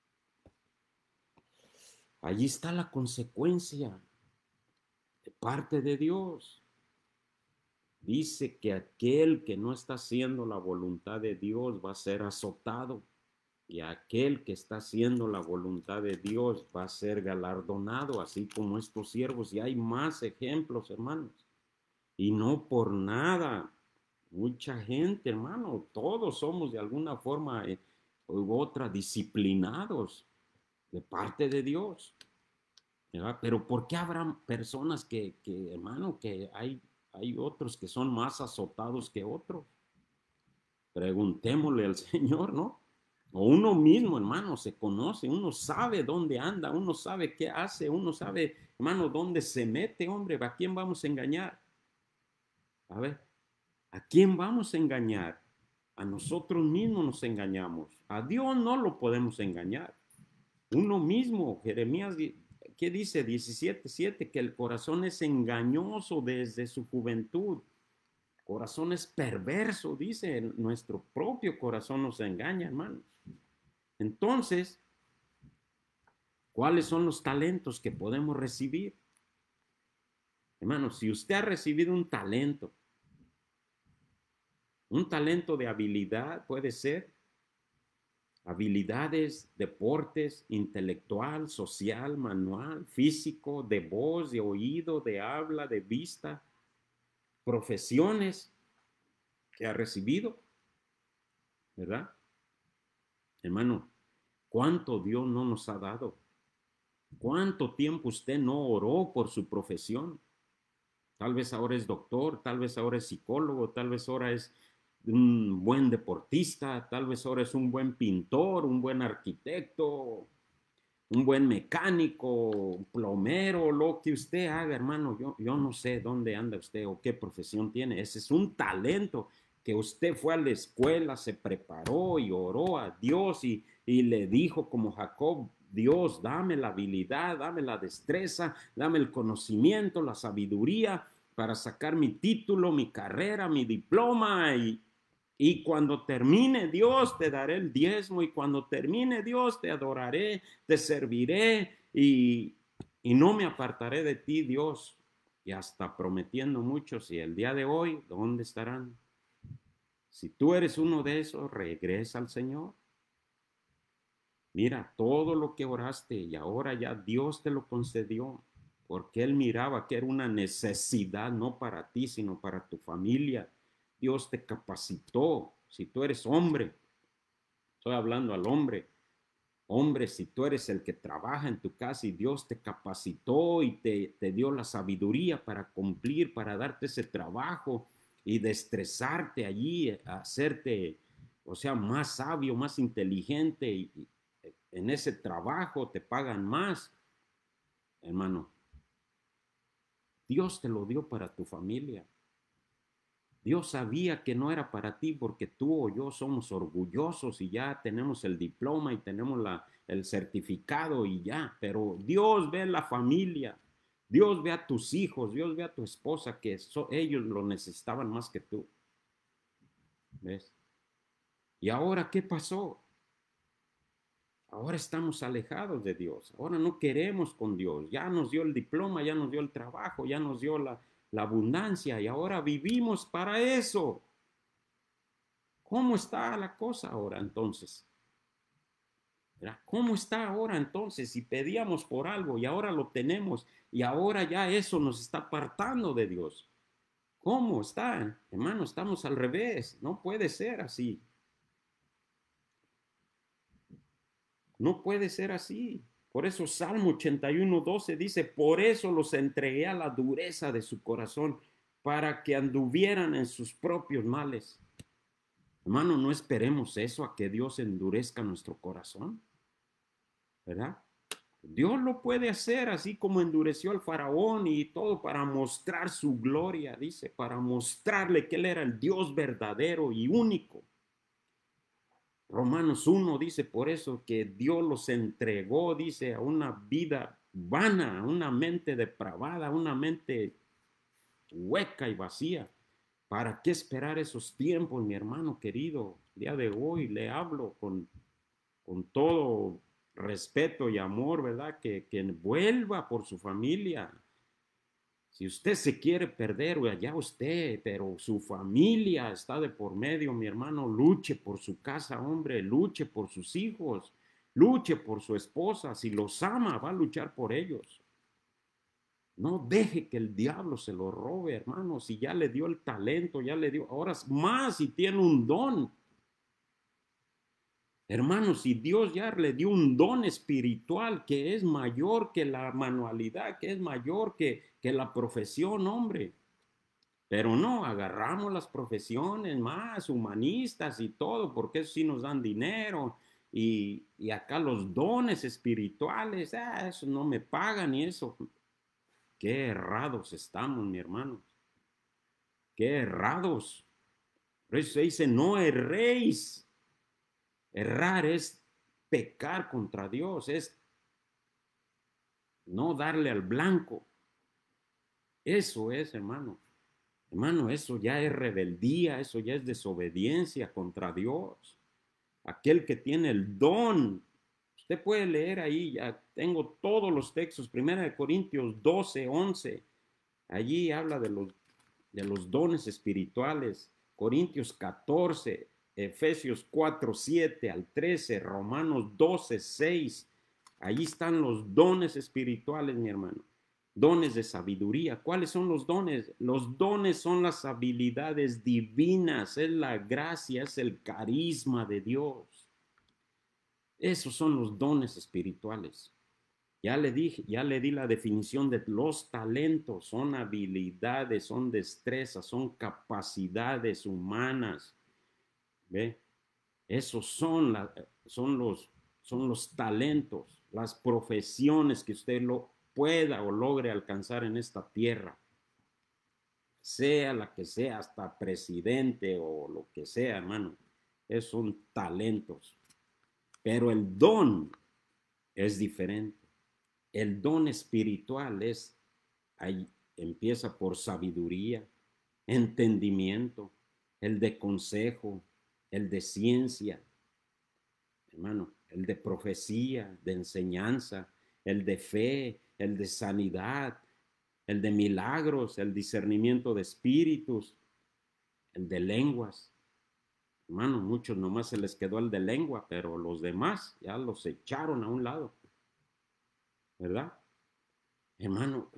allí está la consecuencia de parte de Dios. Dice que aquel que no está haciendo la voluntad de Dios va a ser azotado, y aquel que está haciendo la voluntad de Dios va a ser galardonado, así como estos siervos. Y hay más ejemplos, hermanos. Y no por nada, mucha gente, hermano, todos somos de alguna forma u otra disciplinados de parte de Dios, ¿verdad? Pero ¿por qué habrá personas hermano, que hay otros que son más azotados que otros? Preguntémosle al Señor, ¿no? O uno mismo, hermano, se conoce, uno sabe dónde anda, uno sabe qué hace, uno sabe, hermano, dónde se mete, hombre. ¿A quién vamos a engañar? A ver, ¿a quién vamos a engañar? A nosotros mismos nos engañamos. A Dios no lo podemos engañar. Uno mismo, Jeremías, ¿qué dice? 17:7, que el corazón es engañoso desde su juventud. Corazón es perverso, dice, nuestro propio corazón nos engaña, hermanos. Entonces, ¿cuáles son los talentos que podemos recibir? Hermanos, si usted ha recibido un talento de habilidad puede ser, habilidades, deportes, intelectual, social, manual, físico, de voz, de oído, de habla, de vista, profesiones que ha recibido, ¿verdad? Hermano, ¿cuánto Dios no nos ha dado? ¿Cuánto tiempo usted no oró por su profesión? Tal vez ahora es doctor, tal vez ahora es psicólogo, tal vez ahora es un buen deportista, tal vez ahora es un buen pintor, un buen arquitecto, un buen mecánico, plomero, lo que usted haga, hermano. Yo no sé dónde anda usted o qué profesión tiene. Ese es un talento que usted fue a la escuela, se preparó y oró a Dios y le dijo como Jacob, Dios, dame la habilidad, dame la destreza, dame el conocimiento, la sabiduría para sacar mi título, mi carrera, mi diploma y cuando termine Dios te daré el diezmo y cuando termine Dios te adoraré, te serviré y no me apartaré de ti, Dios. Y hasta prometiendo muchos y el día de hoy, ¿dónde estarán? Si tú eres uno de esos, regresa al Señor. Mira todo lo que oraste y ahora ya Dios te lo concedió, porque Él miraba que era una necesidad no para ti, sino para tu familia. Dios te capacitó. Si tú eres hombre, estoy hablando al hombre. Hombre, si tú eres el que trabaja en tu casa y Dios te capacitó y te dio la sabiduría para cumplir, para darte ese trabajo y destrezarte allí, hacerte, o sea, más sabio, más inteligente y en ese trabajo te pagan más, hermano. Dios te lo dio para tu familia. Dios sabía que no era para ti porque tú o yo somos orgullosos y ya tenemos el diploma y tenemos el certificado y ya, pero Dios ve la familia, Dios ve a tus hijos, Dios ve a tu esposa que ellos lo necesitaban más que tú. ¿Ves? ¿Y ahora qué pasó? Ahora estamos alejados de Dios, ahora no queremos con Dios, ya nos dio el diploma, ya nos dio el trabajo, ya nos dio la abundancia y ahora vivimos para eso. ¿Cómo está la cosa ahora entonces? ¿Verdad? ¿Cómo está ahora entonces? Si pedíamos por algo y ahora lo tenemos y ahora ya eso nos está apartando de Dios. ¿Cómo está? Hermano, estamos al revés. No puede ser así. No puede ser así. Por eso Salmo 81:12 dice, por eso los entregué a la dureza de su corazón, para que anduvieran en sus propios males. Hermano, no esperemos eso a que Dios endurezca nuestro corazón, ¿verdad? Dios lo puede hacer así como endureció al faraón y todo para mostrar su gloria, dice, para mostrarle que él era el Dios verdadero y único. Romanos 1 dice por eso que Dios los entregó, dice, a una vida vana, a una mente depravada, a una mente hueca y vacía. ¿Para qué esperar esos tiempos, mi hermano querido? El día de hoy le hablo con todo respeto y amor, ¿verdad? Que vuelva por su familia. Si usted se quiere perder, allá usted, pero su familia está de por medio, mi hermano, luche por su casa, hombre, luche por sus hijos, luche por su esposa. Si los ama, va a luchar por ellos. No deje que el diablo se lo robe, hermano. Si ya le dio el talento, ya le dio, ahora más si tiene un don. Hermanos, si Dios ya le dio un don espiritual que es mayor que la manualidad, que es mayor que la profesión, hombre. Pero no, agarramos las profesiones más humanistas y todo, porque eso sí nos dan dinero. Y acá los dones espirituales, eso no me pagan y eso. Qué errados estamos, mi hermano. Qué errados. Por eso se dice, no erréis. Errar es pecar contra Dios, es no darle al blanco. Eso es, hermano. Hermano, eso ya es rebeldía, eso ya es desobediencia contra Dios. Aquel que tiene el don. Usted puede leer ahí, ya tengo todos los textos, 1 Corintios 12:11. Allí habla de los dones espirituales. Corintios 14, Efesios 4, 7 al 13, Romanos 12, 6. Allí están los dones espirituales, mi hermano. Dones de sabiduría. ¿Cuáles son los dones? Los dones son las habilidades divinas, es la gracia, es el carisma de Dios. Esos son los dones espirituales. Ya le dije, ya le di la definición de los talentos. Son habilidades, son destrezas, son capacidades humanas. ¿Ve? Esos son los talentos, las profesiones que usted lo pueda o logre alcanzar en esta tierra. Sea la que sea, hasta presidente o lo que sea, hermano. Esos son talentos. Pero el don es diferente. El don espiritual ahí empieza por sabiduría, entendimiento, el de consejo, el de ciencia, hermano, el de profecía, de enseñanza, el de fe, el de sanidad, el de milagros, el discernimiento de espíritus, el de lenguas. Hermano, muchos nomás se les quedó el de lengua, pero los demás ya los echaron a un lado, ¿verdad? Hermano,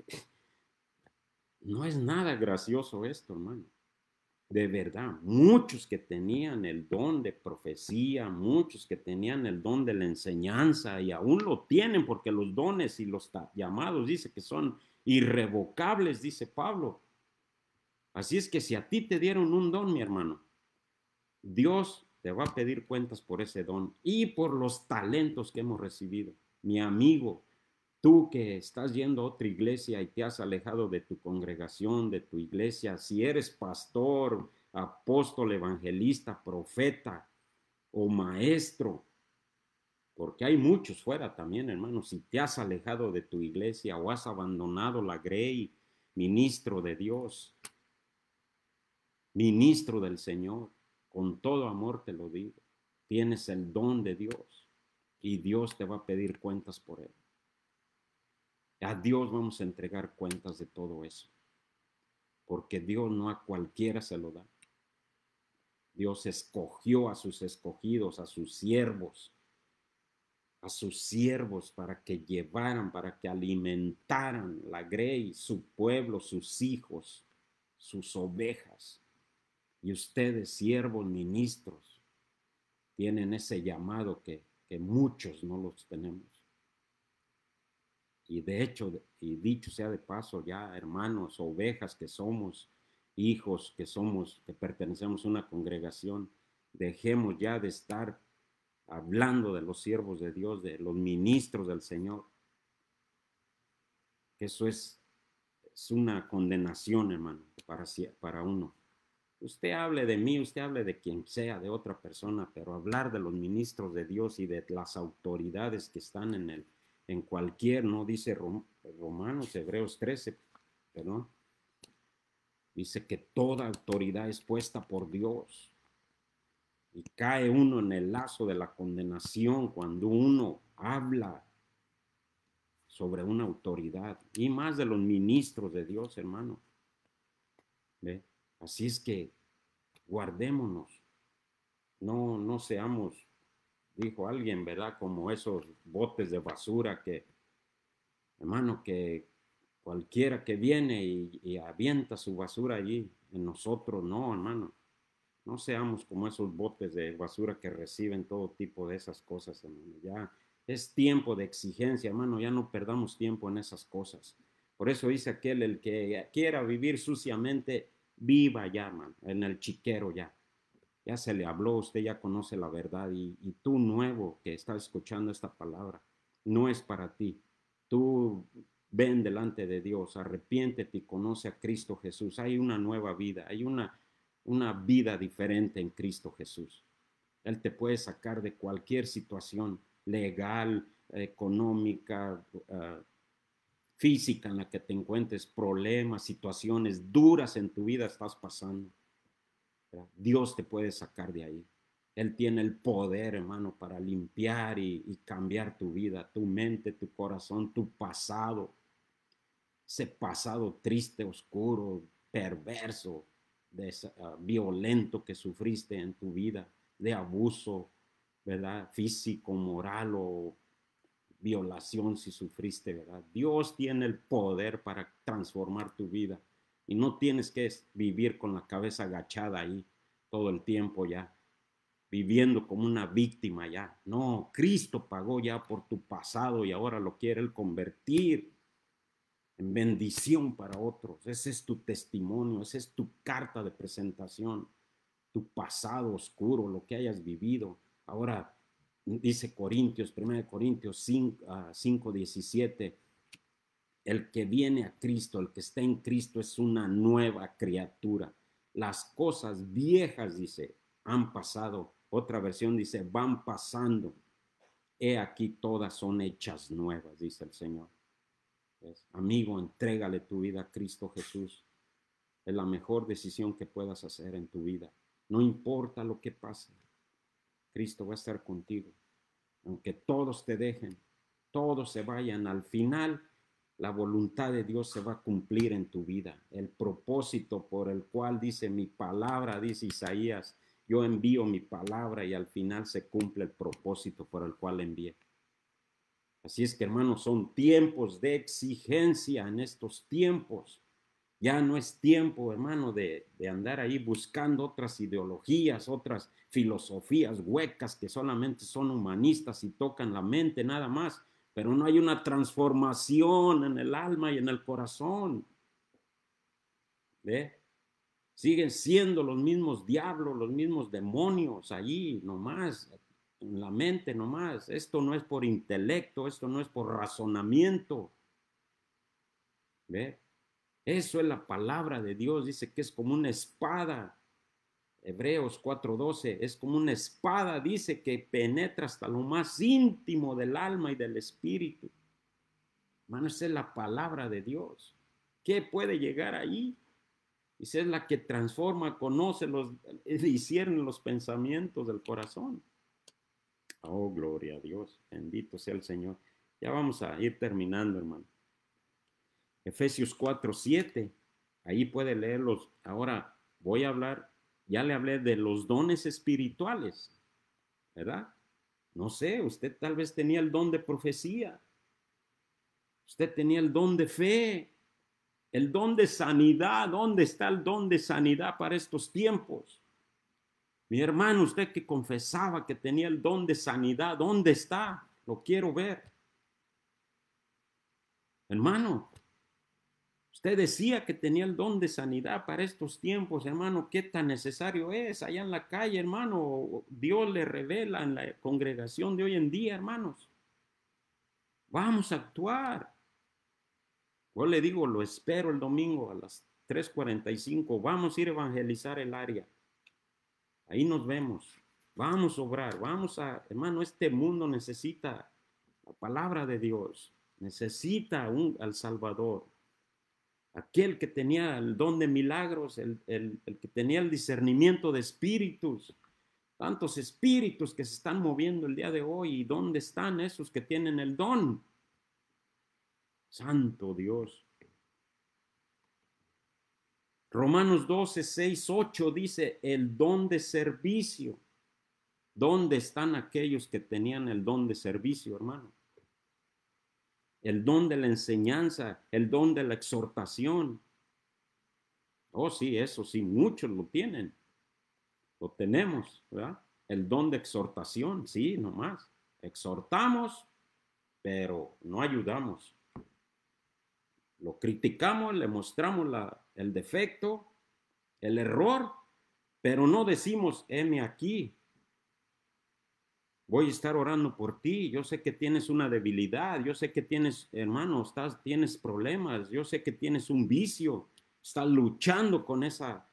no es nada gracioso esto, hermano. De verdad, muchos que tenían el don de profecía, muchos que tenían el don de la enseñanza y aún lo tienen porque los dones y los llamados dice que son irrevocables, dice Pablo. Así es que si a ti te dieron un don, mi hermano, Dios te va a pedir cuentas por ese don y por los talentos que hemos recibido. Mi amigo, tú que estás yendo a otra iglesia y te has alejado de tu congregación, de tu iglesia, si eres pastor, apóstol, evangelista, profeta o maestro, porque hay muchos fuera también, hermano, si te has alejado de tu iglesia o has abandonado la grey, ministro de Dios, ministro del Señor, con todo amor te lo digo, tienes el don de Dios y Dios te va a pedir cuentas por él. A Dios vamos a entregar cuentas de todo eso, porque Dios no a cualquiera se lo da. Dios escogió a sus escogidos, a sus siervos para que llevaran, para que alimentaran la grey, su pueblo, sus hijos, sus ovejas. Y ustedes, siervos, ministros, tienen ese llamado que muchos no los tenemos. Y de hecho, y dicho sea de paso, ya hermanos, ovejas que somos, hijos que somos, que pertenecemos a una congregación, dejemos ya de estar hablando de los siervos de Dios, de los ministros del Señor. Eso es una condenación, hermano, para uno. Usted hable de mí, usted hable de quien sea, de otra persona, pero hablar de los ministros de Dios y de las autoridades que están en cualquier, no dice Romanos, Hebreos 13, perdón, dice que toda autoridad es puesta por Dios y cae uno en el lazo de la condenación cuando uno habla sobre una autoridad y más de los ministros de Dios, hermano. ¿Ve? Así es que guardémonos, no seamos, dijo alguien, ¿verdad? Como esos botes de basura que, hermano, que cualquiera que viene y avienta su basura allí, en nosotros no, hermano. No seamos como esos botes de basura que reciben todo tipo de esas cosas, hermano. Ya es tiempo de exigencia, hermano. Ya no perdamos tiempo en esas cosas. Por eso dice aquel, el que quiera vivir suciamente, viva ya, hermano, en el chiquero ya. Ya se le habló, usted ya conoce la verdad y tú nuevo que estás escuchando esta palabra, no es para ti. Tú ven delante de Dios, arrepiéntete y conoce a Cristo Jesús. Hay una nueva vida, hay una vida diferente en Cristo Jesús. Él te puede sacar de cualquier situación legal, económica, física en la que te encuentres, problemas, situaciones duras en tu vida estás pasando. Dios te puede sacar de ahí. Él tiene el poder, hermano, para limpiar y cambiar tu vida, tu mente, tu corazón, tu pasado. Ese pasado triste, oscuro, perverso, violento que sufriste en tu vida. de abuso, ¿verdad? Físico, moral o violación si sufriste, ¿verdad? Dios tiene el poder para transformar tu vida y no tienes que vivir con la cabeza agachada ahí todo el tiempo ya, viviendo como una víctima ya. No, Cristo pagó ya por tu pasado y ahora lo quiere Él convertir en bendición para otros. Ese es tu testimonio, esa es tu carta de presentación, tu pasado oscuro, lo que hayas vivido. Ahora dice Corintios, 1 Corintios 5:17, el que viene a Cristo, el que está en Cristo es una nueva criatura. Las cosas viejas, dice, han pasado. Otra versión dice, van pasando. He aquí todas son hechas nuevas, dice el Señor. ¿Ves? Amigo, entrégale tu vida a Cristo Jesús. Es la mejor decisión que puedas hacer en tu vida. No importa lo que pase, Cristo va a estar contigo. Aunque todos te dejen, todos se vayan, al final la voluntad de Dios se va a cumplir en tu vida. El propósito por el cual dice mi palabra, dice Isaías, yo envío mi palabra y al final se cumple el propósito por el cual envié. Así es que, hermanos, son tiempos de exigencia en estos tiempos. Ya no es tiempo, hermano, de andar ahí buscando otras ideologías, otras filosofías huecas que solamente son humanistas y tocan la mente nada más, pero no hay una transformación en el alma y en el corazón. ¿Ve? Siguen siendo los mismos diablos, los mismos demonios allí nomás, en la mente nomás. Esto no es por intelecto, esto no es por razonamiento. ¿Ve? Eso es la palabra de Dios, dice que es como una espada. Hebreos 4:12, es como una espada, dice que penetra hasta lo más íntimo del alma y del espíritu. Hermano, esa es la palabra de Dios. ¿Qué puede llegar ahí? Dice, es la que transforma, conoce los, discierne los pensamientos del corazón. Oh, gloria a Dios, bendito sea el Señor. Ya vamos a ir terminando, hermano. Efesios 4:7, ahí puede leerlos. Ahora voy a hablar, ya le hablé de los dones espirituales, ¿verdad? No sé, usted tal vez tenía el don de profecía, usted tenía el don de fe, el don de sanidad. ¿Dónde está el don de sanidad para estos tiempos? Mi hermano, usted que confesaba que tenía el don de sanidad, ¿dónde está? Lo quiero ver. Hermano, usted decía que tenía el don de sanidad para estos tiempos, hermano. ¿Qué tan necesario es allá en la calle, hermano? Dios le revela en la congregación de hoy en día, hermanos. Vamos a actuar. Yo le digo, lo espero el domingo a las 3:45. Vamos a ir a evangelizar el área. Ahí nos vemos. Vamos a obrar. Vamos a, hermano, este mundo necesita la palabra de Dios. Necesita al Salvador. Aquel que tenía el don de milagros, el que tenía el discernimiento de espíritus, tantos espíritus que se están moviendo el día de hoy. ¿Y dónde están esos que tienen el don? Santo Dios. Romanos 12:6-8 dice el don de servicio. ¿Dónde están aquellos que tenían el don de servicio, hermano? El don de la enseñanza, el don de la exhortación. Oh, sí, eso sí, muchos lo tienen. Lo tenemos, ¿verdad? El don de exhortación, sí, nomás. Exhortamos, pero no ayudamos. Lo criticamos, le mostramos el defecto, el error, pero no decimos, heme aquí. Voy a estar orando por ti. Yo sé que tienes una debilidad. Yo sé que tienes, hermano, tienes problemas. Yo sé que tienes un vicio. Estás luchando con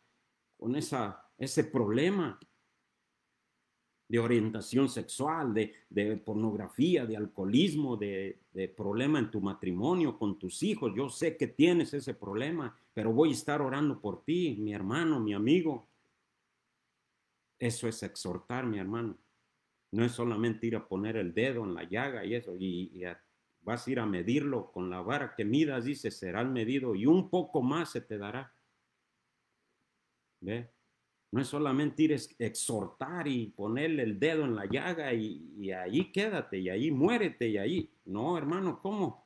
ese problema de orientación sexual, de pornografía, de alcoholismo, de problema en tu matrimonio con tus hijos. Yo sé que tienes ese problema, pero voy a estar orando por ti, mi hermano, mi amigo. Eso es exhortar, mi hermano. No es solamente ir a poner el dedo en la llaga y eso, vas a ir a medirlo con la vara que midas, dice, serás medido y un poco más se te dará. ¿Ve? No es solamente ir a exhortar y ponerle el dedo en la llaga y ahí quédate, y ahí muérete, y ahí. No, hermano, ¿cómo?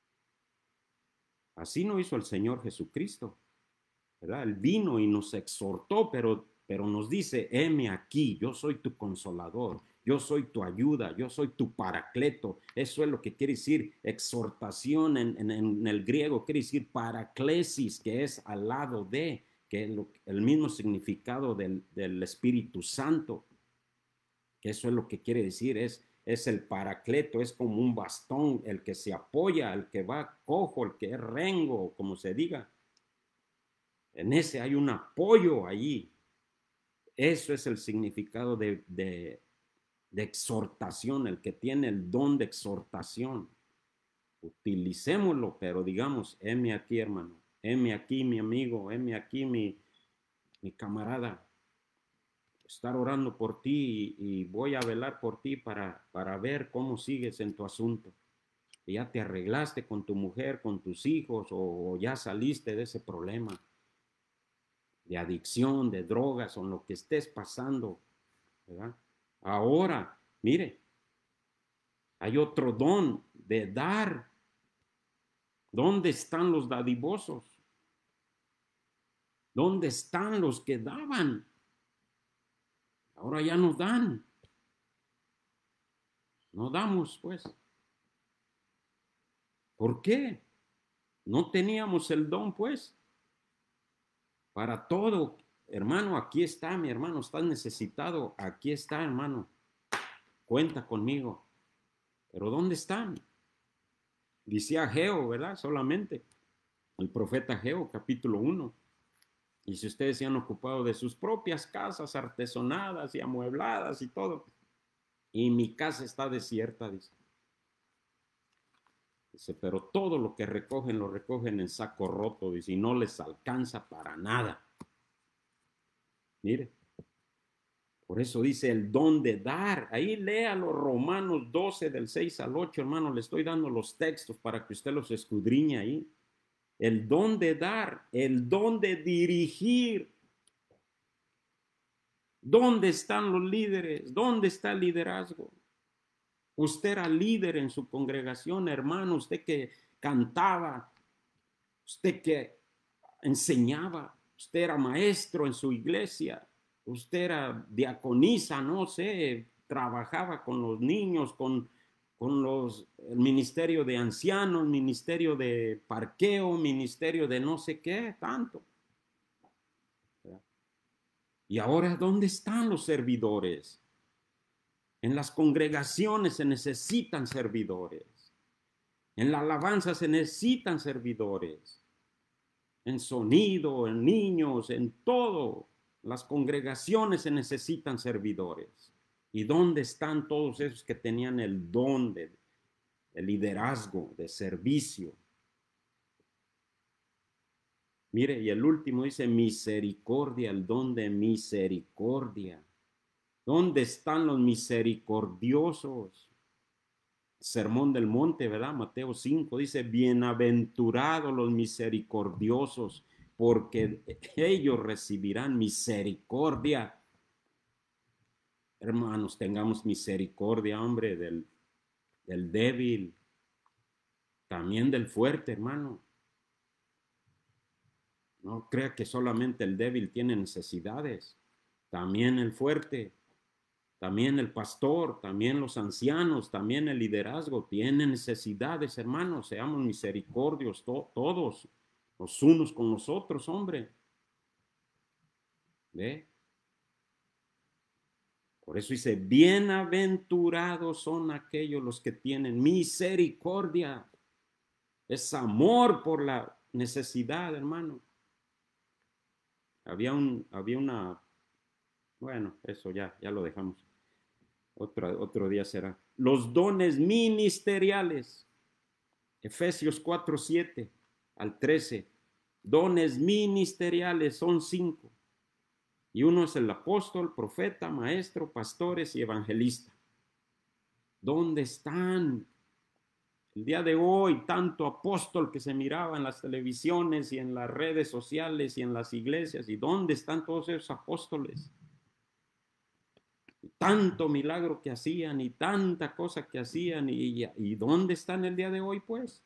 Así no hizo el Señor Jesucristo, ¿verdad? Él vino y nos exhortó, pero nos dice, heme aquí, yo soy tu consolador, yo soy tu ayuda, yo soy tu paracleto. Eso es lo que quiere decir exhortación en el griego, quiere decir paraclesis, que es al lado de, que es el mismo significado del Espíritu Santo, que eso es lo que quiere decir, es el paracleto, es como un bastón, el que se apoya, el que va cojo, el que es rengo, como se diga. En ese hay un apoyo allí. Eso es el significado de exhortación, el que tiene el don de exhortación. Utilicémoslo, pero digamos, heme aquí, hermano, heme aquí, mi amigo, heme aquí, mi camarada. Estar orando por ti y voy a velar por ti para ver cómo sigues en tu asunto. Y ya te arreglaste con tu mujer, con tus hijos, o ya saliste de ese problema de adicción, de drogas, o en lo que estés pasando, ¿verdad? Ahora, mire, hay otro don de dar. ¿Dónde están los dadivosos? ¿Dónde están los que daban? Ahora ya no dan. No damos, pues. ¿Por qué? No teníamos el don, pues. Para todo, hermano, aquí está, mi hermano, estás necesitado. Aquí está, hermano. Cuenta conmigo. Pero ¿dónde están? Dice Ageo, ¿verdad? Solamente. El profeta Ageo, capítulo 1. Y si ustedes se han ocupado de sus propias casas artesonadas y amuebladas y todo, y mi casa está desierta, dice. Dice, pero todo lo que recogen, lo recogen en saco roto, dice, y no les alcanza para nada. Mire, por eso dice el don de dar. Ahí lea los Romanos 12 del 6 al 8, hermano, le estoy dando los textos para que usted los escudriñe ahí. El don de dar, el don de dirigir. ¿Dónde están los líderes? ¿Dónde está el liderazgo? Usted era líder en su congregación, hermano, usted que cantaba, usted que enseñaba, usted era maestro en su iglesia, usted era diaconisa, no sé, trabajaba con los niños, el ministerio de ancianos, ministerio de parqueo, ministerio de no sé qué, tanto. Y ahora, ¿dónde están los servidores? En las congregaciones se necesitan servidores. En la alabanza se necesitan servidores. En sonido, en niños, en todo. Las congregaciones se necesitan servidores. ¿Y dónde están todos esos que tenían el don de liderazgo, de servicio? Mire, y el último dice misericordia, el don de misericordia. ¿Dónde están los misericordiosos? Sermón del Monte, ¿verdad? Mateo 5 dice, bienaventurados los misericordiosos, porque ellos recibirán misericordia. Hermanos, tengamos misericordia, hombre, del débil, también del fuerte, hermano. No crea que solamente el débil tiene necesidades, también el fuerte. También el pastor, también los ancianos, también el liderazgo tienen necesidades, hermanos. Seamos misericordios todos, los unos con los otros, hombre. ¿Ve? Por eso dice, bienaventurados son aquellos los que tienen misericordia. Es amor por la necesidad, hermano. Bueno, eso ya lo dejamos. Otro día será. Los dones ministeriales. Efesios 4, 7 al 13. Dones ministeriales son 5. Y uno es el apóstol, profeta, maestro, pastores y evangelista. ¿Dónde están? El día de hoy, tanto apóstol que se miraba en las televisiones y en las redes sociales y en las iglesias. ¿Y dónde están todos esos apóstoles? Tanto milagro que hacían y tanta cosa que hacían. ¿Y dónde están el día de hoy, pues?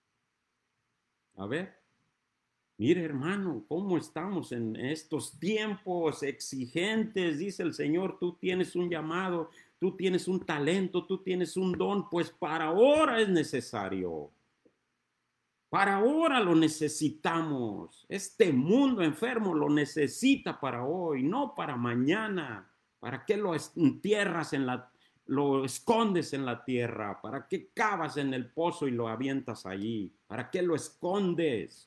A ver, mire hermano, ¿cómo estamos en estos tiempos exigentes? Dice el Señor, tú tienes un llamado, tú tienes un talento, tú tienes un don, pues para ahora es necesario. Para ahora lo necesitamos. Este mundo enfermo lo necesita para hoy, no para mañana. ¿Para qué lo entierras lo escondes en la tierra? ¿Para qué cavas en el pozo y lo avientas allí? ¿Para qué lo escondes?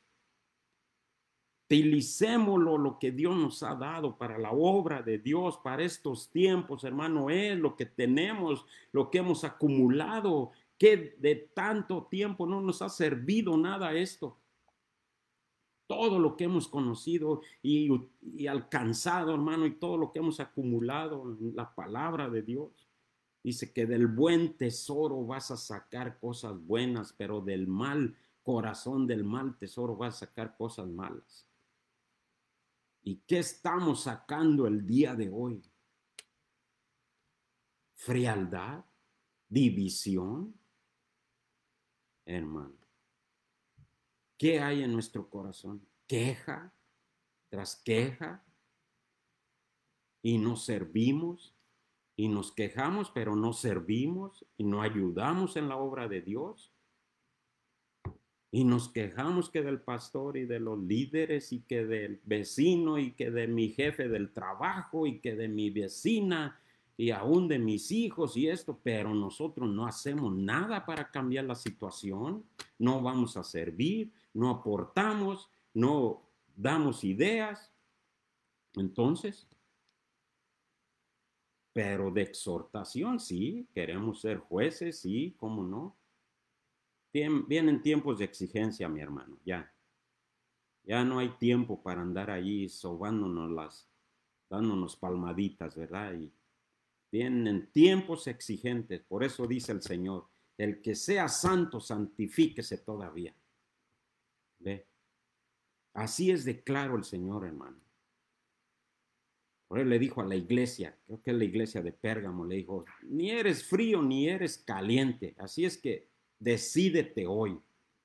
Utilicémoslo lo que Dios nos ha dado para la obra de Dios, para estos tiempos, hermano, es lo que tenemos, lo que hemos acumulado, que de tanto tiempo no nos ha servido nada esto. Todo lo que hemos conocido y alcanzado, hermano, y todo lo que hemos acumulado en la palabra de Dios. Dice que del buen tesoro vas a sacar cosas buenas, pero del mal corazón, del mal tesoro vas a sacar cosas malas. ¿Y qué estamos sacando el día de hoy? Frialdad, división, hermano. ¿Qué hay en nuestro corazón? Queja tras queja, y no servimos, y nos quejamos, pero no servimos, y no ayudamos en la obra de Dios. Y nos quejamos que del pastor y de los líderes y que del vecino y que de mi jefe del trabajo y que de mi vecina y aún de mis hijos y esto, pero nosotros no hacemos nada para cambiar la situación, no vamos a servir, no aportamos, no damos ideas. Entonces, pero de exhortación, sí, queremos ser jueces, sí, cómo no. Vienen tiempos de exigencia, mi hermano, ya. Ya no hay tiempo para andar ahí sobándonos dándonos palmaditas, ¿verdad? Y vienen tiempos exigentes. Por eso dice el Señor, el que sea santo, santifíquese todavía. ¿Ve? Así es de claro el Señor, hermano. Por él le dijo a la iglesia, creo que es la iglesia de Pérgamo, le dijo, ni eres frío ni eres caliente. Así es que decídete hoy.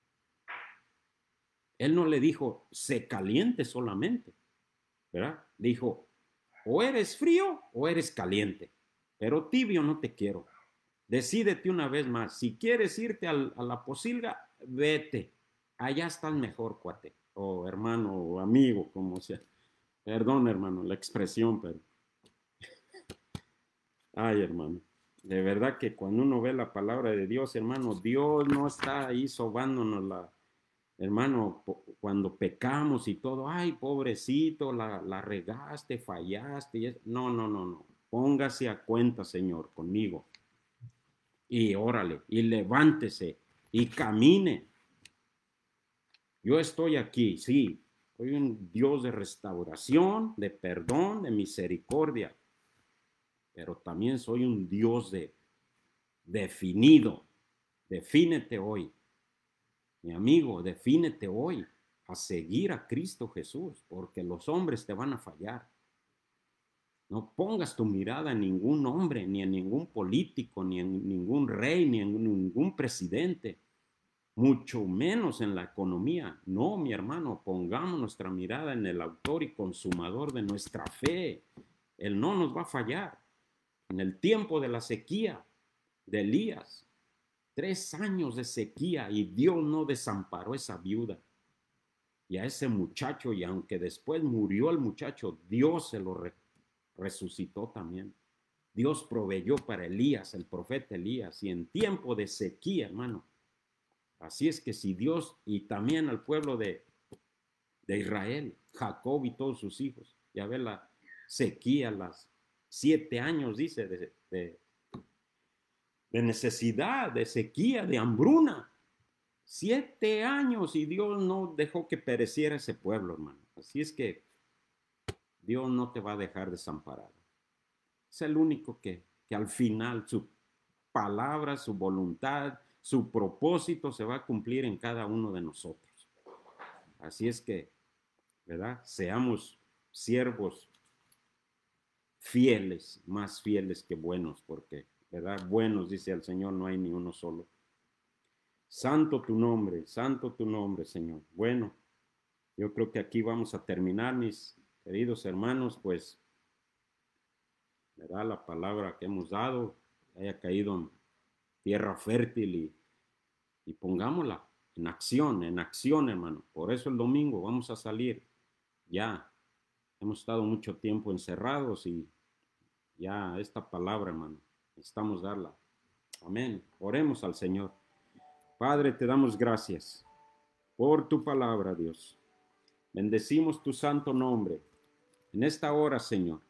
Él no le dijo, sé caliente solamente, ¿verdad? Dijo, o eres frío o eres caliente, pero tibio no te quiero. Decídete una vez más. Si quieres irte a la posilga, vete. Allá estás mejor, cuate, o hermano, o amigo, como sea. Perdón, hermano, la expresión, pero... Ay, hermano. De verdad que cuando uno ve la palabra de Dios, hermano, Dios no está ahí sobándonos hermano, cuando pecamos y todo, ay, pobrecito, la regaste, fallaste. No, no, no, no. Póngase a cuenta, Señor, conmigo. Y órale, y levántese, y camine. Yo estoy aquí, sí. Soy un Dios de restauración, de perdón, de misericordia. Pero también soy un Dios definido. Defínete hoy. Mi amigo, defínete hoy a seguir a Cristo Jesús, porque los hombres te van a fallar. No pongas tu mirada en ningún hombre, ni en ningún político, ni en ningún rey, ni en ningún presidente, mucho menos en la economía. No, mi hermano, pongamos nuestra mirada en el autor y consumador de nuestra fe. Él no nos va a fallar. En el tiempo de la sequía de Elías, 3 años de sequía y Dios no desamparó a esa viuda y a ese muchacho, y aunque después murió el muchacho, Dios se lo resucitó también. Dios proveyó para Elías, el profeta Elías, y en tiempo de sequía, hermano. Así es que si Dios, y también al pueblo de Israel, Jacob y todos sus hijos, ya ve la sequía, las 7 años, dice, de necesidad, de sequía, de hambruna. 7 años y Dios no dejó que pereciera ese pueblo, hermano. Así es que Dios no te va a dejar desamparado. Es el único que al final su palabra, su voluntad, su propósito se va a cumplir en cada uno de nosotros. Así es que, ¿verdad? Seamos siervos fieles, más fieles que buenos, porque, ¿verdad? Buenos, dice el Señor, no hay ni uno solo. Santo tu nombre, Señor. Bueno, yo creo que aquí vamos a terminar, mis queridos hermanos, pues, ¿verdad? La palabra que hemos dado haya caído en tierra fértil y pongámosla en acción, hermano. Por eso el domingo vamos a salir. Ya hemos estado mucho tiempo encerrados y ya esta palabra, hermano, necesitamos darla. Amén. Oremos al Señor. Padre, te damos gracias por tu palabra, Dios. Bendecimos tu santo nombre en esta hora, Señor.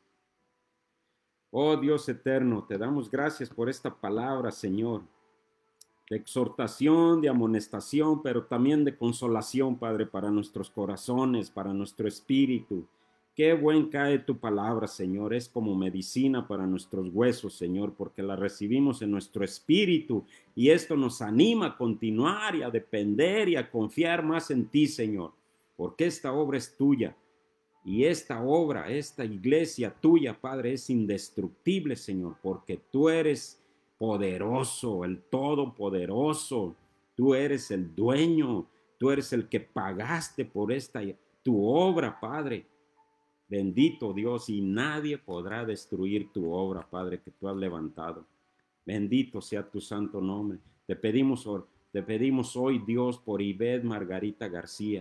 Oh Dios eterno, te damos gracias por esta palabra, Señor, de exhortación, de amonestación, pero también de consolación, Padre, para nuestros corazones, para nuestro espíritu. Qué buen cae tu palabra, Señor. Es como medicina para nuestros huesos, Señor, porque la recibimos en nuestro espíritu y esto nos anima a continuar y a depender y a confiar más en ti, Señor, porque esta obra es tuya. Y esta obra, esta iglesia tuya, Padre, es indestructible, Señor, porque tú eres poderoso, el todopoderoso. Tú eres el dueño, tú eres el que pagaste por tu obra, Padre. Bendito Dios, y nadie podrá destruir tu obra, Padre, que tú has levantado. Bendito sea tu santo nombre. Te pedimos hoy, Dios, por Ivette Margarita García,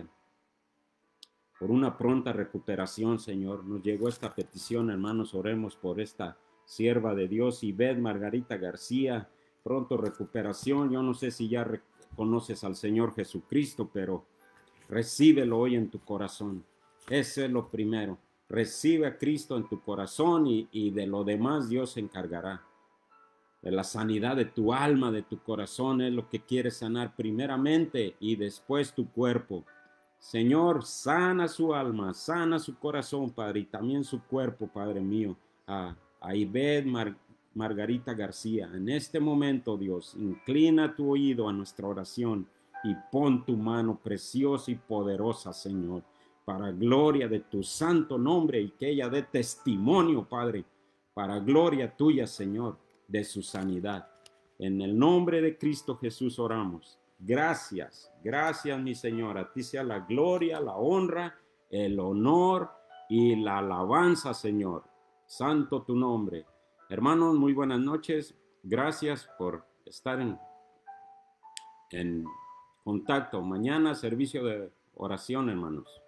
por una pronta recuperación, Señor. Nos llegó esta petición, hermanos, oremos por esta sierva de Dios, Ivette Margarita García, pronto recuperación. Yo no sé si ya conoces al Señor Jesucristo, pero recíbelo hoy en tu corazón. Eso es lo primero. Recibe a Cristo en tu corazón y de lo demás Dios se encargará. De la sanidad de tu alma, de tu corazón, es lo que quiere sanar primeramente y después tu cuerpo. Señor, sana su alma, sana su corazón, Padre, y también su cuerpo, Padre mío, a Ivette Margarita García. En este momento, Dios, inclina tu oído a nuestra oración y pon tu mano preciosa y poderosa, Señor, para gloria de tu santo nombre y que ella dé testimonio, Padre, para gloria tuya, Señor, de su sanidad. En el nombre de Cristo Jesús oramos. Gracias, gracias, mi Señor. A ti sea la gloria, la honra, el honor y la alabanza, Señor. Santo tu nombre. Hermanos, muy buenas noches. Gracias por estar en contacto. Mañana servicio de oración, hermanos.